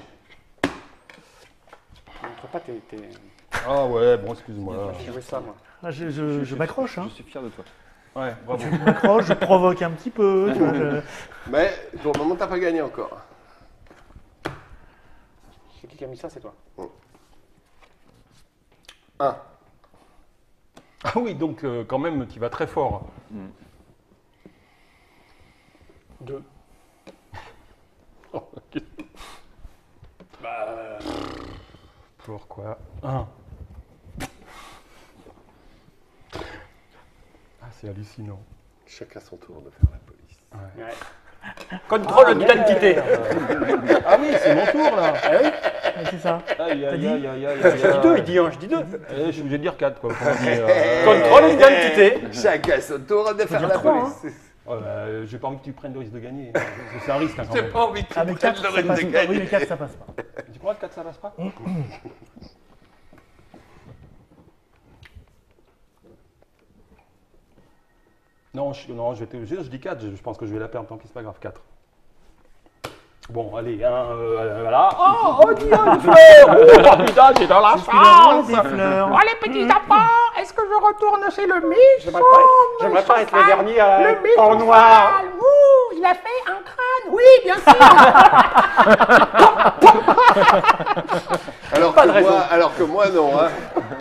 Montre pas tes. tes... Ah ouais, bon, excuse-moi. J'ai joué ça, moi. Ah, je je- je m'accroche, hein. Je suis fier de toi. Ouais, bravo. Je m'accroche, je provoque un petit peu. Tu vois, je- Mais pour le moment, t'as pas gagné encore. C'est qui qui a mis ça, c'est toi. un. Ah oui, donc euh, quand même, tu vas très fort. Deux. Oh, ok. Bah. Pourquoi un. Ah, c'est hallucinant. Chacun son tour de faire la police. Ouais. Contrôle d'identité. Ah oui, c'est mon tour là. Ouais, c'est ça. Aïe, T'as aïe, dit aïe, aïe, aïe, Je dis aïe. deux, il dit un, je dis deux. Eh, je suis obligé de dire quatre quoi. autrement dit, euh, Contrôle d'identité. Chacun son tour de faire dire la trois, police. oh, bah, j'ai pas envie que tu prennes le risque de gagner. C'est un risque hein, quand J'ai même. pas envie que Ah, tu mais prennes quatre, le ça risque passe de pas. Oui, gagner. mais quatre, ça passe pas. Tu crois que quatre ça passe pas? Non, je, non, je vais t'obligé, je dis quatre, je, je pense que je vais la perdre, tant pis, c'est pas grave, quatre. Bon, allez, un, euh, voilà. Oh, oh, dis donc, une fleur! Oh, putain, j'ai dans la C'est ce qu'il a chance! des fleurs. Oh les petits enfants, est-ce que je retourne chez le Mich? J'aimerais pas, j'aimerais pas être le dernier à Le Mich en noir. Ouh, il a fait un crâne. Oui, bien sûr. Alors Pas que, de raison. moi, alors que moi, non. Hein.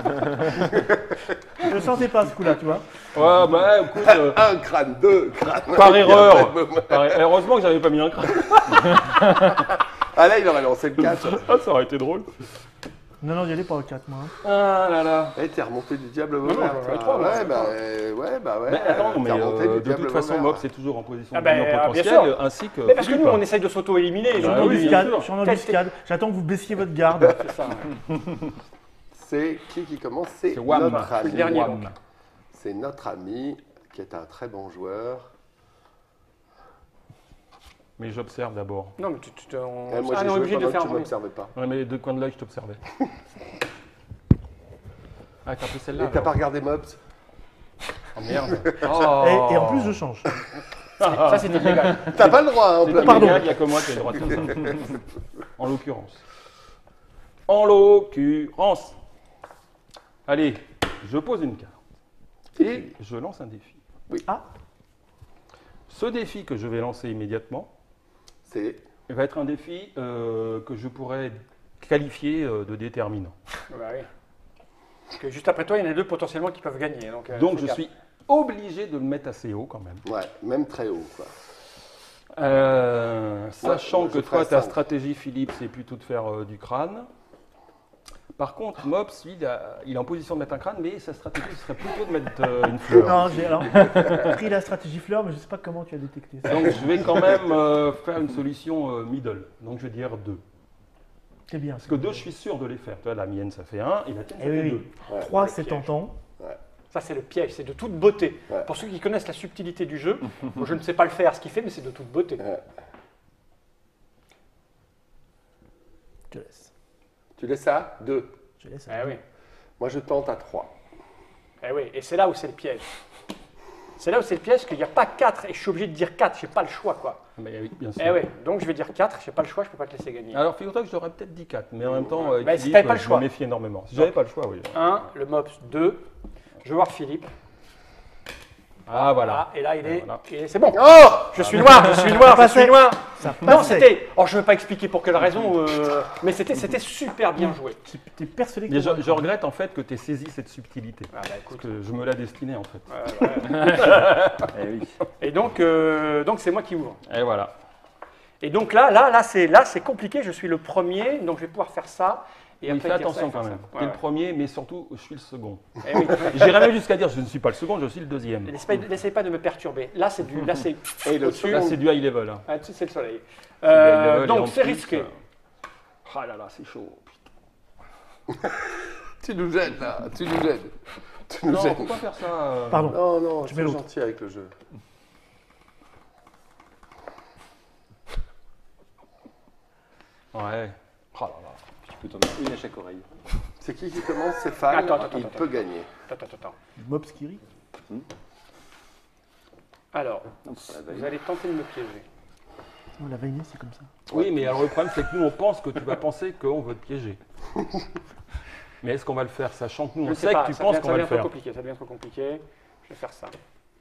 Je le sentais pas ce coup-là, tu vois. Ouais, bah, écoute, euh, Un crâne, deux crânes. par Il y a erreur. pas de moment. Par- heureusement que j'avais pas mis un crâne. Ah là, il aurait lancé le quatre. Ah, ça aurait été drôle. Non, non, j'y allais pas au quatre, moi. hein. Ah là là. Eh, t'es remonté du diable au Non, non, vert, j'en avais toi. trois, moi, j'en Ouais, avais bah, trois. euh, ouais, bah ouais. Mais attends, T'es mais remonté euh, du de diable toute au façon, vert. Mob, c'est toujours en position Ah de ben, gagnant bien potentiel, sûr. ainsi que. Mais parce que nous, Philippe. on essaye de s'auto-éliminer. Je suis donc, en oui, bien embuscade. sûr. Je suis en Quel- embuscade. J'attends que vous baissiez votre garde. C'est ça. C'est qui qui commence? C'est C'est Wam. notre C'est le ami. dernier, Wam. donc. C'est notre ami qui est un très bon joueur. Mais j'observe d'abord. Non, mais tu, tu, tu- on, Eh, moi, ah, j'ai on est joué obligé de pendant faire que tu un m'observais pas. Ouais, mais les deux coins de l'œil, je t'observais. Ah, t'as pris celle-là Et t'as alors. pas regardé Mobs? Oh merde. Et, et en plus, je change. Ça, c'est illégal. T'as pas le droit, hein, en C'est plein pas Pardon. légal, il n'y a que moi qui ai le droit de faire ça. En l'occurrence. En l'occurrence. Allez, je pose une carte. Et je lance un défi. Ah, Ce défi que je vais lancer immédiatement C'est va être un défi euh, que je pourrais qualifier euh, de déterminant. Bah oui. Parce que juste après toi, il y en a deux potentiellement qui peuvent gagner. Donc, euh, Donc fais je gaffe. suis obligé de le mettre assez haut quand même. ouais, même très haut, quoi. Euh, sachant moi, je que toi, ferais ta cinq. stratégie, Philippe, c'est plutôt de faire euh, du crâne. Par contre, Mops, lui, il, a- il est en position de mettre un crâne, mais sa stratégie serait plutôt de mettre euh, une fleur. non, j'ai alors pris la stratégie fleur, mais je sais pas comment tu as détecté ça. Donc je vais quand même euh, faire une solution euh, middle. Donc je vais dire deux. C'est bien. Parce que deux, je suis sûr de les faire. Toi, la mienne, ça fait un, et la tienne, ça Eh fait oui, deux. oui. Ouais, trois, le c'est piège. tentant. Ça, c'est le piège, c'est de toute beauté. Ouais. Pour ceux qui connaissent la subtilité du jeu, moi, je ne sais pas le faire, ce qu'il fait, mais c'est de toute beauté. Ouais. Je laisse. Tu laisses ça? Deux. Je laisse. Eh oui. Moi, je tente à trois. Eh oui. Et c'est là où c'est le piège. C'est là où c'est le piège, qu'il n'y a pas quatre et je suis obligé de dire quatre, je n'ai pas le choix quoi. Mais oui, bien sûr. Eh ouais, donc je vais dire quatre, je n'ai pas le choix, je ne peux pas te laisser gagner. Alors figure-toi que j'aurais peut-être dit quatre, mais en même temps, euh, Bah, si Philippe, t'avais pas le je choix. me méfie énormément. Si j'avais pas le choix, oui. un, le mops, deux, je vais voir Philippe. Ah voilà. Ah, et là il est, Voilà. et c'est bon. Oh Je suis noir, je suis noir, je suis noir. Ça Non, passait. c'était. Oh, je ne veux pas expliquer pour quelle raison, euh, mais c'était c'était super bien joué. T'es persuadé que Mais t'es je, bon. je regrette en fait que tu aies saisi cette subtilité. Ah, bah, Parce écoute. que je me la destinais en fait. euh, ouais. Eh oui. Et donc, euh, donc c'est moi qui ouvre. Et voilà. Et donc là, là, là, c'est là, c'est compliqué. Je suis le premier, donc je vais pouvoir faire ça. Et Oui, après fais dire ça et attention faire quand ça. même. Ouais, T'es le ouais. premier, mais surtout, je suis le second. Eh oui. J'irais même jusqu'à dire, je ne suis pas le second, je suis le deuxième. N'essaie pas, n'essaie pas de me perturber. Là, c'est du, là, c'est. Et le au-dessus. Là, c'est du high level. Hein. Ah, tu sais, c'est le soleil. C'est du high Euh, level, et en donc c'est plus, risqué. euh, Ah là là, c'est chaud. Tu nous gênes là, tu nous gênes. Tu nous Non, gênes. faut pas faire ça. euh. Pardon. Non, non, Tu tu mets es l'autre. gentil avec le jeu. Ouais. Oh là là. Tu peux t'en mettre une à chaque oreille. C'est qui qui commence? C'est Fall. Attends, attends, Il attends, peut gagner. Attends, attends, attends. Mops qui rit. Alors, Non, c'est pas la vous vanille. allez tenter de me piéger. Oh, la vanille, c'est comme ça. Oui, mais alors le problème, c'est que nous, on pense que tu vas penser qu'on veut te piéger. Mais est-ce qu'on va le faire, sachant que nous, Je on sais sait pas, que tu ça penses devient- qu'on ça va le devient trop faire. compliqué. Ça devient trop compliqué. Je vais faire ça.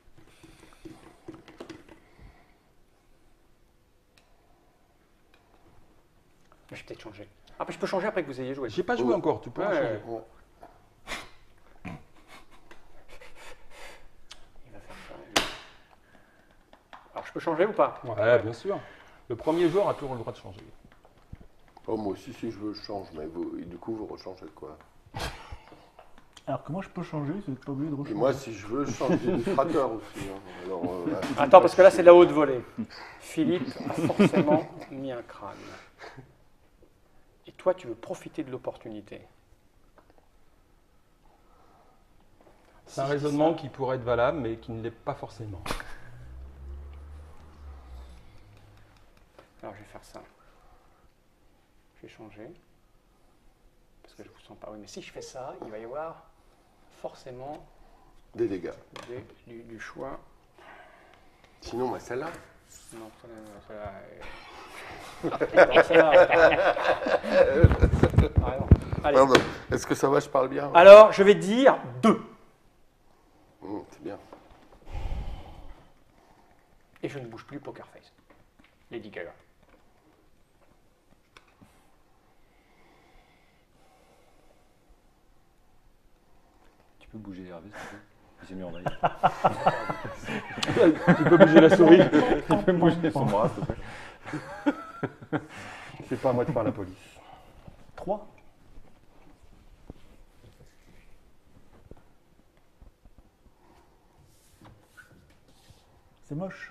Mais je vais peut-être changer. Ah, mais je peux changer après que vous ayez joué. J'ai pas joué encore, tu peux en Ouais. changer. Ouais. Il va faire ça. lui. Alors, je peux changer ou pas? Ouais, bien sûr. Le premier joueur a toujours le droit de changer. Oh, moi aussi, si je veux, je change. Mais vous, et du coup, vous rechangez de quoi? Alors que moi, je peux changer, vous n'êtes pas obligé de Et rechanger. moi, si je veux, je change d'illustrateur aussi. hein. Alors, euh, ouais. Attends, parce que là, c'est de la haute volée. Philippe a forcément mis un crâne. Et toi, tu veux profiter de l'opportunité. C'est un raisonnement qui pourrait être valable, mais qui ne l'est pas forcément. Alors, je vais faire ça. Je vais changer. Parce que je ne vous sens pas. Oui, mais si je fais ça, il va y avoir forcément Des dégâts. des- du, du choix. Sinon, moi, celle-là. Non, celle-là. Celle-là, euh, non, celle-là, ah, non. Allez. Pardon. Est-ce que ça va, je parle bien? Alors, je vais dire deux. Mmh, c'est bien. Et je ne bouge plus Poker Face. Lady Gaga. Tu peux bouger Hervé, s'il te plaît. Il s'est mis en veille. Tu peux bouger la souris. Tu peux bouger son bras, s'il te plaît. C'est pas à moi de faire la police. trois. C'est moche.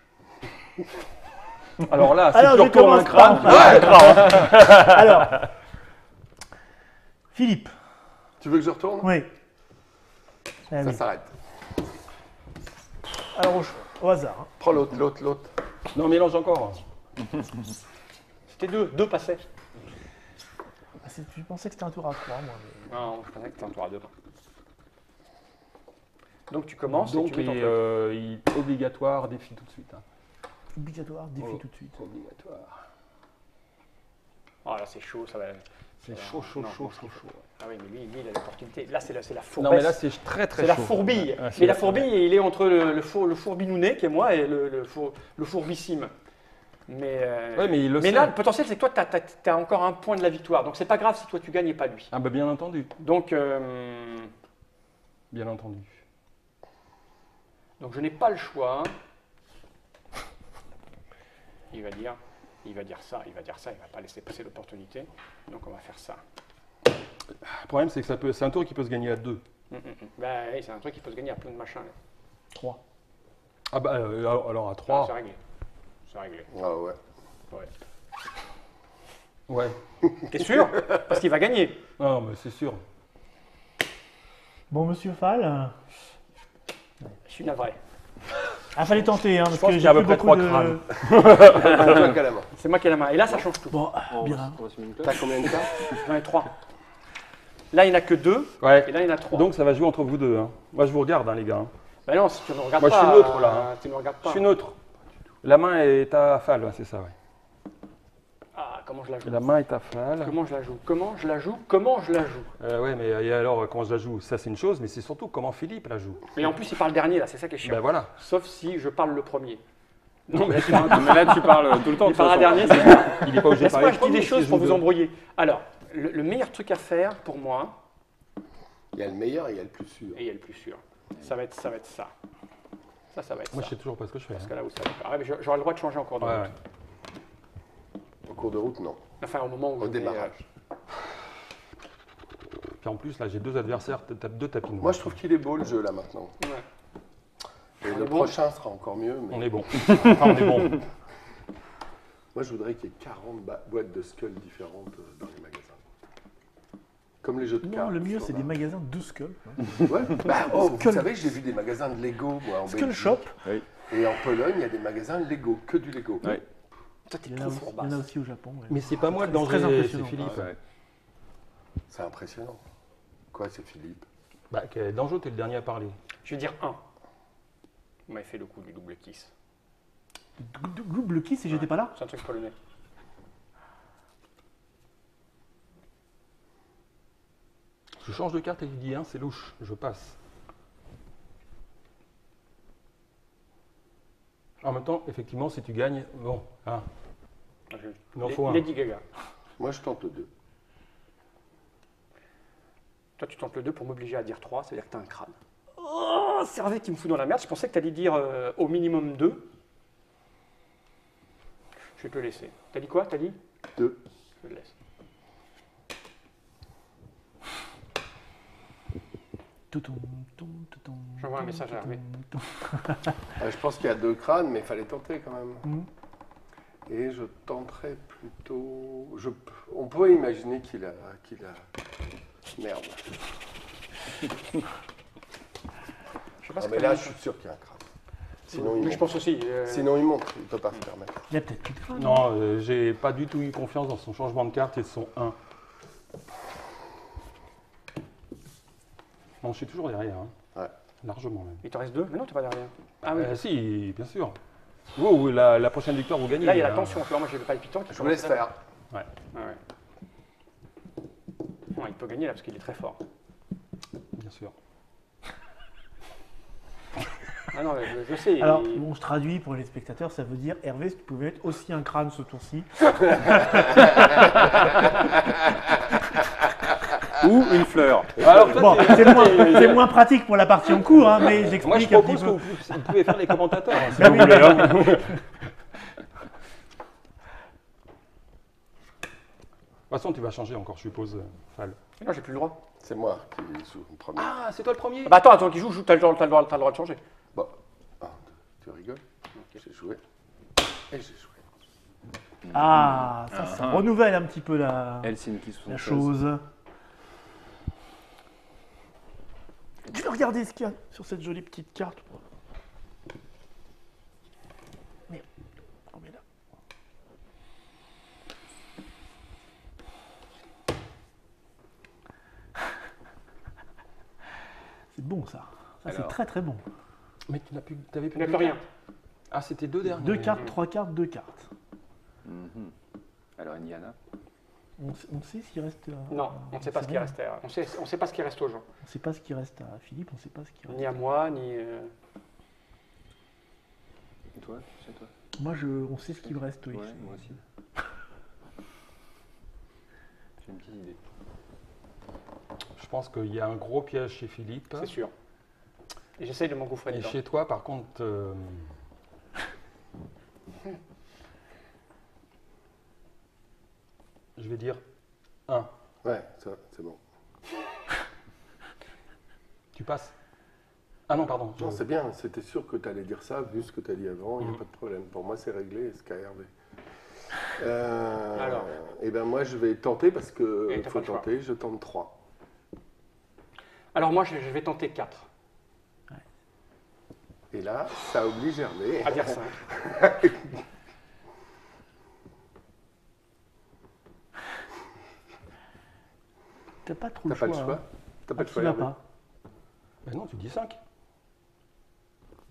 Alors là, si Alors, tu je retournes un commence crâne, par- Alors, Philippe. Tu veux que je retourne? Oui. Ah Ça oui. s'arrête. Alors, au, au hasard. hein. Prends l'autre, l'autre, l'autre. non, mélange encore. C'était deux. Deux passaient. Ah, c'est- je pensais que c'était un tour à trois, moi. mais- Non, je pensais que c'était un tour à deux. Donc tu commences Donc, et tu mets ton il, truc. euh, il- obligatoire, défi tout de suite. hein. Obligatoire, défi Oh. tout de suite. Obligatoire. Oh là, c'est chaud, ça va. C'est ça va- chaud, chaud, non, chaud, non, chaud, chaud. Ah oui, mais lui, lui, il a l'opportunité. Là, c'est la, c'est la Non, fourbesse. mais là, c'est très, très c'est chaud. la fourbille. Ah, c'est mais la fourbille, il est entre le, le, four, le fourbinounet, qui est moi, et le, le, four- le fourbissime. Mais, euh, Ouais, mais il le mais sait. là, le potentiel, c'est que toi, tu as, encore un point de la victoire. Donc, c'est pas grave si toi, tu gagnes et pas lui. Ah bah bien entendu, Donc, euh, bien entendu. donc je n'ai pas le choix. Il va dire, il va dire ça, il va dire ça, il va pas laisser passer l'opportunité. Donc, on va faire ça. Le problème, c'est que ça peut, c'est un tour qui peut se gagner à deux. Hum, hum, hum. Bah, oui, c'est un truc qui peut se gagner à plein de machins. là. trois. Ah bah euh, alors, alors à Ah, trois. c'est réglé. C'est réglé. Ah ouais. Ouais. Ouais. T'es sûr? Parce qu'il va gagner. Non, mais c'est sûr. Bon, monsieur Fall. euh, Je suis navré. Ah, fallait tenter, hein, parce pense que qu'il y j'ai a à peu plus près beaucoup trois de... crânes. Toi qui as la main. C'est moi qui ai la main. Et là, ça change tout. Bon, ah, On bien. va- on va se mettre une clope. T'as combien de cartes? J'en ai trois. Là, il n'y en a que deux. Et Ouais. là, il y en a trois. Donc ça va jouer entre vous deux. hein. Moi, je vous regarde, hein, les gars. hein. Bah non, si tu ne regardes Moi, je pas. suis neutre, là, hein. euh, Tu ne regardes Je pas. suis neutre. La main est à Fal, ouais, c'est ça, ouais. Ah, comment je la joue La main est à Fal. Comment je la joue Comment je la joue Comment je la joue Euh, ouais, mais et alors, comment je la joue? Ça, c'est une chose, mais c'est surtout comment Philippe la joue. Mais en plus, il parle dernier, là, c'est ça qui est chiant. Ben voilà. Sauf si je parle le premier. Non, mais Mais là, tu parles tout le temps. Il de toute parlera façon. dernier, c'est ça. il n'est pas obligé de Laisse-moi, parler. je dis des premier, choses si pour je vous veux. embrouiller. Alors, le, le meilleur truc à faire pour moi, Il y a le meilleur et il y a le plus sûr. et il y a le plus sûr, ça va être ça. Va être ça. Ça, ça va être Moi, je ça. sais toujours pas ce que je fais. Parce hein. que là où ça va être. Ah, mais je- j'aurai le droit de changer encore de Ouais, route. ouais. En cours de route, non. Enfin, au moment où Au je vais, démarrage. Puis en plus, là, j'ai deux adversaires, t- t- deux tapis noirs. Moi, je trouve qu'il est beau le jeu là maintenant. euh, ouais. Et On le est bon. prochain sera encore mieux. Mais On est bon. Enfin, on est bon. moi, je voudrais qu'il y ait quarante ba- boîtes de skulls différentes euh, dans les magasins. Comme les jeux de cartes. Non, le mieux, tu c'est vois. des magasins de Skull. Ouais. Bah, oh, vous Skull- savez, j'ai vu des magasins de Lego, moi, en Skull Belgique. Shop, Et en Pologne, il y a des magasins Lego, que du Lego. Ouais. Toi, t'es il y en a trop aussi, fourbasse. il y en a aussi au Japon. ouais. Mais c'est pas moi le C'est très danger, c'est impressionnant. Philippe. Ouais. C'est impressionnant. Quoi, c'est Philippe? Bah, quel danger, t'es le dernier à parler. Je vais dire un. Vous m'avez fait le coup du double kiss. Dou- Double kiss et j'étais pas là. C'est un truc polonais. Je change de carte et il dit un, c'est louche, je passe. En même temps, effectivement, si tu gagnes, bon, hein, Ah, je- il en Lady- faut un. Lady Gaga. Moi, je tente le deux. Toi, tu tentes le deux pour m'obliger à dire trois, ça veut dire que t'as un crâne. Oh, Servet qui me fout dans la merde. Je pensais que t'allais dire euh, au minimum deux. Je vais te le laisser. T'as dit quoi T'as dit Deux. Je le laisse. Toutoum, toum, toutoum, J'envoie un toum, message à Hervé. toutoum, toum. Ah, je pense qu'il y a deux crânes, mais il fallait tenter quand même. Mhm. Et je tenterais plutôt. Je... On pourrait imaginer qu'il a. qu'il a... Merde. Je sais pas Ah, ce mais que là, je suis sûr qu'il y a un crâne. Sinon, il Oui, je monte. pense aussi. euh, Sinon, il monte. Il ne peut pas se permettre. Il y a peut-être plus de crâne. Non, euh, j'ai pas du tout eu confiance dans son changement de carte et de son un. Non, je suis toujours derrière, hein. Ouais. Largement même. Il t'en reste deux Mais non, t'es pas derrière. Ah oui. Euh, si, bien sûr. Vous, vous, la, la prochaine victoire, vous gagnez. Là, il y a la hein. tension. Tu vois, moi, j'ai le palpitant qui Je vous laisse commence à- faire. Ah ouais. Non, il peut gagner là parce qu'il est très fort. Bien sûr. Ah non, je, je sais. Alors, il- bon, je traduis pour les spectateurs, ça veut dire Hervé, si tu pouvais mettre aussi un crâne ce tour-ci. Ou une fleur. Alors, toi, Bon, t'es- c'est moins, c'est moins pratique pour la partie en cours, hein, mais moi, je j'explique un petit propose que peu. vous, vous pouvez faire les commentateurs, hein, si Bah vous oui, voulez. bah, hein. De toute façon, tu vas changer encore, je suppose, euh, Fal. Non, j'ai plus le droit. C'est moi qui joue en premier. Ah, c'est toi le premier. Ah bah attends, attends, qui joue, joue, t'as le, droit- t'as le droit t'as le droit de changer. Bon. Un, deux, tu rigoles? J'ai joué. Et j'ai joué. Ah, ça, ça renouvelle un petit peu la, Helsinki la soixante-seize. chose. Tu veux regarder ce qu'il y a sur cette jolie petite carte? Merde, remets-la. C'est bon ça. Ça c'est Alors. très très bon. Mais tu n'as plus, t'avais plus Il n'y a de plus rien. cartes. Ah, c'était deux derniers. Deux cartes, trois cartes, deux cartes. Mhm. Alors, Indiana. On, sait- on sait ce qui reste. à- Non, on ne sait pas ce qui rien. reste. à- On sait, on sait pas ce qui reste aux gens. On ne sait pas ce qui reste à Philippe, on ne sait pas ce qui reste. Ni à moi, ni. euh, Et toi? C'est toi? Moi, je, on sait ce qui me reste, oui. Ouais, moi aussi. J'ai une petite idée. Je pense qu'il y a un gros piège chez Philippe. C'est sûr. Et j'essaye de m'engouffrer Et dedans. chez toi, par contre, euh, je vais dire un. Ouais, ça, c'est bon. Tu passes. Ah non, pardon. Non, je- c'est bien. C'était sûr que tu allais dire ça, vu ce que tu as dit avant. Il n'y Mhm. a pas de problème. Pour moi, c'est réglé. C'est K R V. Euh, Alors. Eh bien, moi, je vais tenter parce Et qu'il t'as faut pas le choix. tenter. Je tente trois. Alors moi, je, je vais tenter quatre. Et là, ça oblige Hervé. À dire cinq. T'as pas trop T'as le pas choix. le choix hein. T'as pas Ah, le tu choix, vas Hervé. pas. Ben non, tu dis cinq.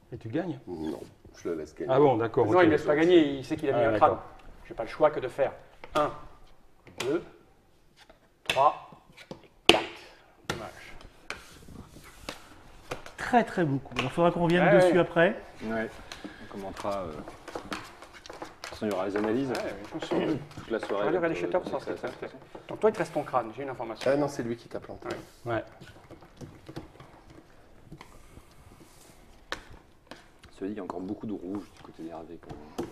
Et tu gagnes? Non, je le laisse gagner. Ah bon, d'accord. Non, ok. il ne laisse pas gagner, il sait qu'il a mis Ah, un crâne. d'accord. Je n'ai pas le choix que de faire un, deux, trois et quatre. Dommage. Très très beaucoup. Il faudra qu'on revienne Ouais, dessus ouais. après. Ouais. On commentera. Euh... De toute façon, il y aura les analyses. Ouais, je pense que- Toute la On soirée. va lire les donc, chatons euh, pour savoir ce que ça, ça fait. Donc toi, il te reste ton crâne, j'ai une information. Ah non, c'est lui qui t'a planté. Ouais. Cela dit, il y a encore beaucoup de rouge du côté d'Hervé. quand même.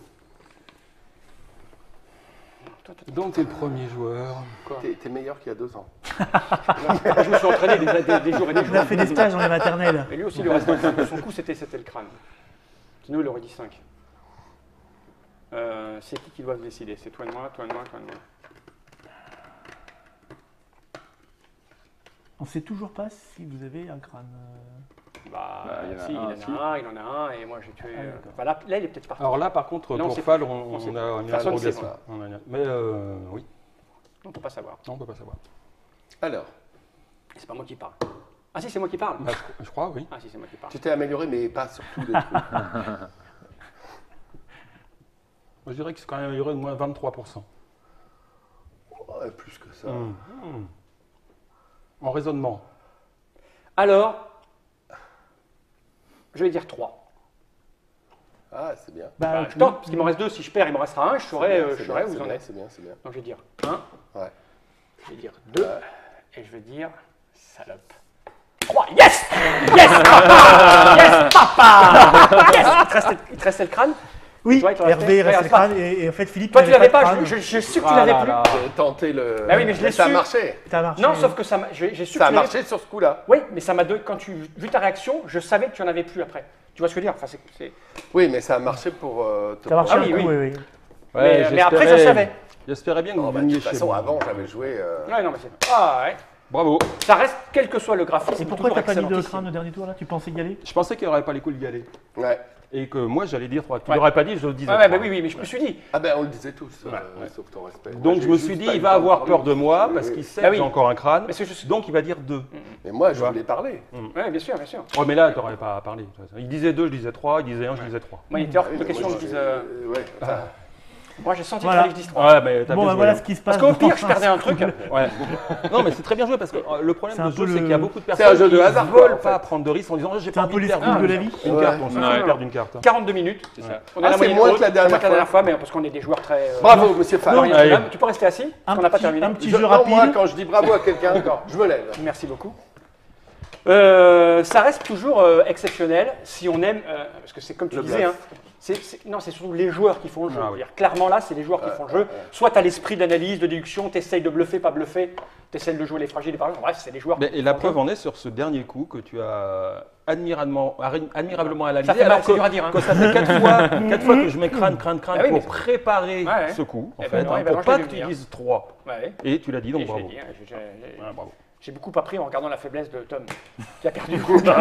Toi, toi, Donc, t'es le premier joueur. quoi T'es t'es meilleur qu'il y a deux ans. Moi, je me suis entraîné des, des- des jours et des On jours. a fait des stages dans les maternelles. Et lui aussi, le reste de son coup, c'était c'était le crâne. Sinon, il aurait dit cinq. Euh, c'est qui qui doit se décider? C'est toi et moi, toi et moi, toi et moi. On sait toujours pas si vous avez un crâne. euh, Bah, Bah, il y en a si, il un, en a si. un, il en a un, et moi j'ai tué. Ah, euh, d'accord. enfin, là, là, il est peut-être parti. Alors là, par contre, Là, on pour sait Fall, pas. on, On sait on pas. a une Personne ne sait, interrogation. quoi. On a une- Mais euh, oui, On ne peut pas savoir. non, on peut pas savoir. Alors, C'est pas moi qui parle. Ah si, c'est moi qui parle. Ah, je, je crois, oui. Ah si, c'est moi qui parle. tu t'es amélioré, mais pas sur tous les trucs. Moi, je dirais que c'est quand même amélioré de moins vingt-trois pour cent. Ouais, plus que ça. Hum, hum. En raisonnement. Alors, je vais dire trois. Ah, c'est bien. Bah, Bah, je tente, parce qu'il m'en reste deux. Si je perds, il m'en restera un. Je C'est saurai, bien, euh, c'est je saurai bien, où c'est vous en bien, êtes. C'est bien, c'est bien. Donc je vais dire un, Ouais. je vais dire deux, et je vais dire salope. trois. Yes! Yes, papa! Yes, papa! Yes! Il te restait, il te restait le crâne? Oui, Toi, il te restait- Hervé Ouais, reste le reste pas. crâne et, et en fait Philippe. Toi, tu l'avais n'avait pas, de je, crâne. je, je suis sûr que tu Ah l'avais là plus. là. J'ai tenté le. Bah oui, mais je l'ai ça a su. marché. Ça a marché. Non, sauf que ça m'a- j'ai j'ai su Ça que a tu l'avais- marché sur ce coup-là. Oui, mais ça m'a donné, quand tu, vu ta réaction, je savais que tu en avais plus après. Tu vois ce que je veux dire? Enfin, c'est, c'est- Oui, mais ça a marché pour. euh, te Ça a marché Ah un oui, coup, oui. oui, oui. mais, mais après, je j'espérais- savais. J'espérais bien que Oh, vous bah, de veniez toute chez façon, moi. avant, j'avais joué. euh, Ouais, non, mais c'est. Ah, ouais. Bravo. Ça reste, quel que soit le graphisme. Et pourquoi toujours t'as pas mis de excellentissime. crâne au dernier tour là? Tu pensais y aller? Je pensais qu'il n'y aurait pas les coups de galet. Ouais. Et que moi, j'allais dire trois. Tu Ouais. l'aurais pas dit, je le disais. Ouais, ouais, bah trois. oui, oui, mais je me suis dit. Ah ben, on le disait tous, euh, ouais. sauf ton respect. Donc Moi, je j'ai me juste suis dit, pas eu il le va temps avoir parler. peur de moi Oui, parce oui. qu'il sait Bah que oui. j'ai encore un crâne. Mais c'est juste- Donc il va dire deux. Mais moi, je vois. voulais parler. Ouais, bien sûr, bien sûr. Oh, mais là, tu n'aurais pas parlé. Il disait deux, je disais trois. Il disait un, je disais trois. Moi, il était hors Oui, de mais question moi, que je je- dise. euh, euh, ouais, enfin, Moi, j'ai senti Voilà. qu'il fallait que je dise trois. Ouais, mais t'as Bon, bien bah joué, voilà hein. ce qui se passe. Parce qu'au dans pire, je perdais un truc. Ouais. Non, mais c'est très bien joué parce que euh, le problème C'est de un ce peu jeu, c'est le- qu'il y a beaucoup de C'est personnes un jeu de qui hasard, ne quoi, veulent en pas fait. prendre de risques en disant j'ai C'est pas un envie peu de les perdre scouts de une la vie. Une Ouais. carte, on s'en Ouais. fout de perdre une carte. quarante-deux minutes. C'est ça. On Ah, est à la c'est moyenne moins haute. que la dernière moins que la dernière fois. fois, mais parce qu'on est des joueurs très. euh, Bravo, monsieur Fall. variés. Allez. Tu peux rester assis, Un parce qu'on n'a pas petit, terminé. un petit Je- jeu non, rapide. moi, quand je dis bravo à quelqu'un, je me lève. Merci beaucoup. Euh, ça reste toujours euh, exceptionnel si on aime, euh, parce que c'est comme tu Le disais, bluff. hein, c'est, c'est- non, c'est surtout les joueurs qui font le jeu. Ah oui. C'est-à-dire, clairement là, c'est les joueurs qui font le jeu. Soit tu as l'esprit d'analyse, de déduction, tu essayes de bluffer, pas bluffer, tu essayes de jouer les fragiles et par exemple. Bref, c'est les joueurs Mais- qui Et la font le preuve jeu. en est sur ce dernier coup que tu as admirablement, admirablement analysé. Ça fait mal, alors c'est que, dur à dire. Hein. que ça fait quatre fois, quatre fois que je mets crâne, crâne, crâne Ah oui, pour mais- préparer Ouais, ouais. ce coup, en Eh fait, ben non, hein, eh ben non, pour je pas l'ai que vu tu venir. dises trois. Ouais. Et tu l'as dit, donc Et je l'ai bravo. dit, hein, j'ai- j'ai- Ouais, bravo. j'ai beaucoup appris en regardant la faiblesse de Tom, qui a perdu.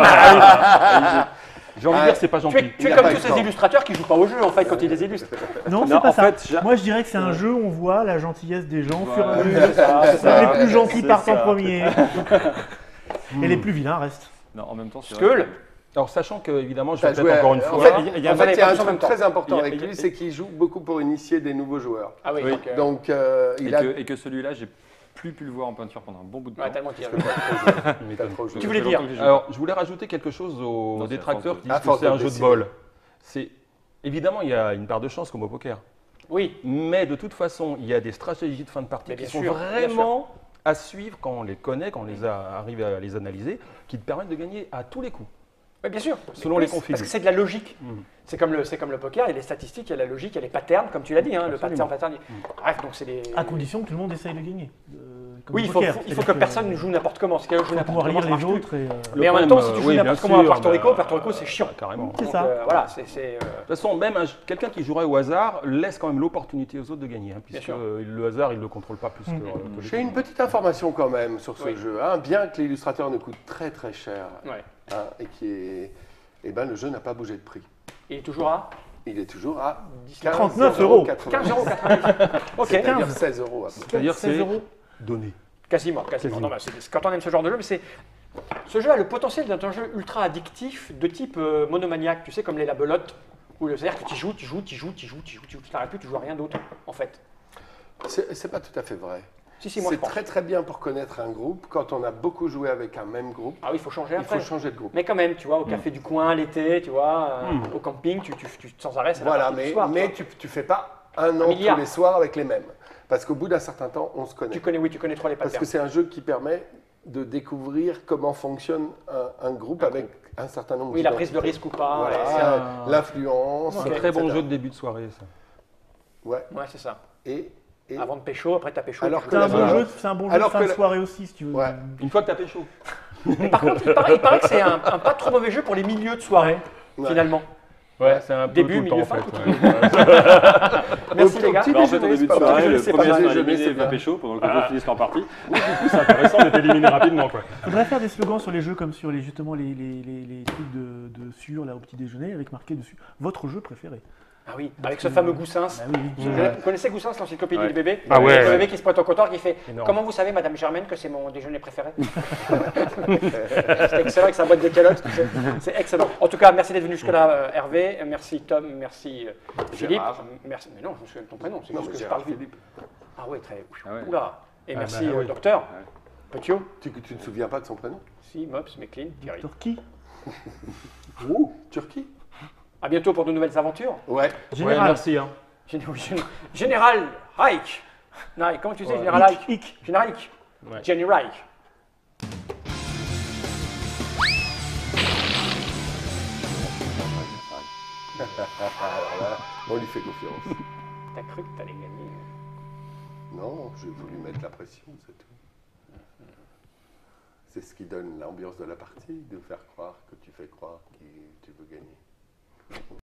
J'ai envie de Ouais. dire, c'est pas tu es, gentil. tu es Il a comme pas tous eu le ces temps. illustrateurs qui jouent pas au jeu en fait quand ils les illustrent. Non, c'est Non, pas en ça. fait, j'ai- Moi, je dirais que c'est un jeu où on voit la gentillesse des gens au fur et à Voilà. mesure. C'est ça, c'est ça. Les plus gentils c'est partent en ça. premier. Et les plus vilains restent. Non, en même temps, c'est Skull. vrai Alors, sachant que, évidemment, je T'as vais joué peut-être à- encore une en fois. fait, il y a- il y a- En fait, il y a un en même truc temps. très important Il y a- avec il y a- lui, c'est qu'il joue beaucoup pour initier des nouveaux joueurs. Ah oui, Oui. donc, euh, Donc, euh, Et il a. que, et que celui-là, j'ai plus pu le voir en peinture pendant un bon bout de temps. ouais, tellement qu'il y a- T'as trop joué. Tu voulais Ça fait dire longtemps que j'ai joué. Alors, je voulais rajouter quelque chose aux Non, c'est détracteurs à qui force disent de- que c'est à un force de jeu de décider. bol. C'est évidemment, il y a une part de chance comme au poker. Oui, Mais de toute façon, il y a des stratégies de fin de partie Mais qui bien sont sûr, bien vraiment à suivre quand on les connaît, quand on les a, arrive à les analyser, qui te permettent de gagner à tous les coups. oui, bien sûr. Selon Mais les oui, configs. Parce que c'est de la logique. Mm. C'est comme, le, c'est comme le poker, il y a les statistiques, il y a la logique, il y a les patterns, comme tu l'as dit, hein, le Absolument. pattern, pattern. Bref, donc c'est des. À condition que tout le monde essaye de gagner. Euh, comme Oui, au il faut, poker. il faut que C'est-à-dire personne ne joue n'importe comment. Si quelqu'un joue Il faut n'importe pouvoir comment, lire ça marche les plus. autres. Et, euh, Mais en même problème, temps, si tu euh, joues oui, n'importe bien comment à sûr, Puerto Rico, bah, Puerto Rico, c'est chiant. Carrément. C'est Donc, ça. euh, voilà, c'est. c'est, euh, De toute façon, même un- quelqu'un qui jouerait au hasard laisse quand même l'opportunité aux autres de gagner, hein, puisque sûr. euh, le hasard, il ne le contrôle pas plus que, Mm. euh, que les J'ai une autres. petite information quand même sur ce Oui. jeu. hein. Bien que l'illustrateur ne coûte très très cher ouais. hein, et qui est, eh ben, le jeu n'a pas bougé de prix. Il est toujours à Il est toujours à dix-neuf trente-neuf euros. quinze euros quatre-vingt-dix. Ok, C'est-à-dire quinze. seize euros à peu près. C'est-à-dire seize c'est euros. donné. quasiment, quasiment. Quasiment. Non, bah, c'est- c'est- quand on aime ce genre de jeu, mais c'est Ce jeu a le potentiel d'être un jeu ultra addictif de type euh, monomaniaque, tu sais, comme les labelotes, où c'est-à-dire que tu joues, tu joues, tu joues, tu joues, tu joues, tu joues, tu n'arrêtes plus, tu joues à rien d'autre, en fait. C'est c'est pas tout à fait vrai. Si, si, moi je C'est pense. très très bien pour connaître un groupe. Quand on a beaucoup joué avec un même groupe, Ah oui, il faut changer il après. faut changer de groupe. Mais quand même, tu vois, au café du coin, l'été, tu vois, euh, au camping, tu, tu, tu, sans arrêt, c'est la Voilà, partie du mais, soir, mais tu, vois. tu, tu fais pas un an milliard. tous les soirs avec les mêmes. Parce qu'au bout d'un certain temps, on se connaît. Tu connais, oui, tu connais trop les Parce patterns. que c'est un jeu qui permet de découvrir comment fonctionne un, un groupe avec un certain nombre Oui, la prise de d'identités. risque ou pas. Voilà, et c'est un- l'influence. Ok. C'est un très bon et cetera. jeu de début de soirée, ça. Ouais. Ouais, c'est ça. Et, et Avant de pécho, après t'as pécho. Alors tu que C'est joues. un bon Voilà. jeu, c'est un bon jeu Alors de fin que de la- soirée aussi, si tu veux. Ouais. Une fois que t'as pécho. Mais par contre, il paraît, il paraît que c'est un, un pas trop mauvais jeu pour les milieux de soirée, Ouais. finalement. Ouais, c'est un peu Début, tout le temps, milieu, en fin, fait. tout ouais. Merci Au- les au gars. petit Bah, en fait, au déjeuner, début de c'est pas mal. soirée, le c'est pas premier mal. sera Déjeuner, éliminé c'est va bien. pécho pendant que les autres finissent leur partie. Oui, du coup, c'est intéressant d'être éliminé rapidement, quoi. Faudrait faire des slogans sur les jeux comme sur les, justement les, les, les, les trucs de, de sur là au petit déjeuner avec marqué dessus votre jeu préféré. Ah oui, avec ce fameux Goussins. Bah oui, oui. Vous connaissez Goussins, l'encyclopédie Ouais. du bébé Ah ouais. Le bébé qui se pointe au comptoir qui fait Énorme. Comment vous savez, Madame Germaine, que c'est mon déjeuner préféré C'est excellent avec sa boîte de calottes. c'est- C'est excellent. En tout cas, merci d'être venu jusque-là, euh, Hervé. Merci Tom, merci euh, Philippe. Gérard. Merci. Mais non, je me souviens de ton prénom, c'est Non, juste mais que je Gérard parle vite. Philippe. Ah ouais, très. Ah ouais. Oula. Et Ah merci, bah euh, oui. docteur. Ouais. Petiot. Tu, tu ne te souviens pas de son prénom? Si, Mops, Meklin, Thierry. Turquie. Ouh, Turquie? À bientôt pour de nouvelles aventures. Ouais. Ouais, Général. merci. Hein. Géné- Gén- Général Reich. Non, et comment tu sais, Ouais. Général Reich Hic. Général Reich. Ouais. Jenny Reich. Alors là, on lui fait confiance. T'as cru que t'allais gagner. Non, j'ai voulu mettre la pression, c'est tout. C'est ce qui donne l'ambiance de la partie, de faire croire que tu fais croire que tu veux gagner.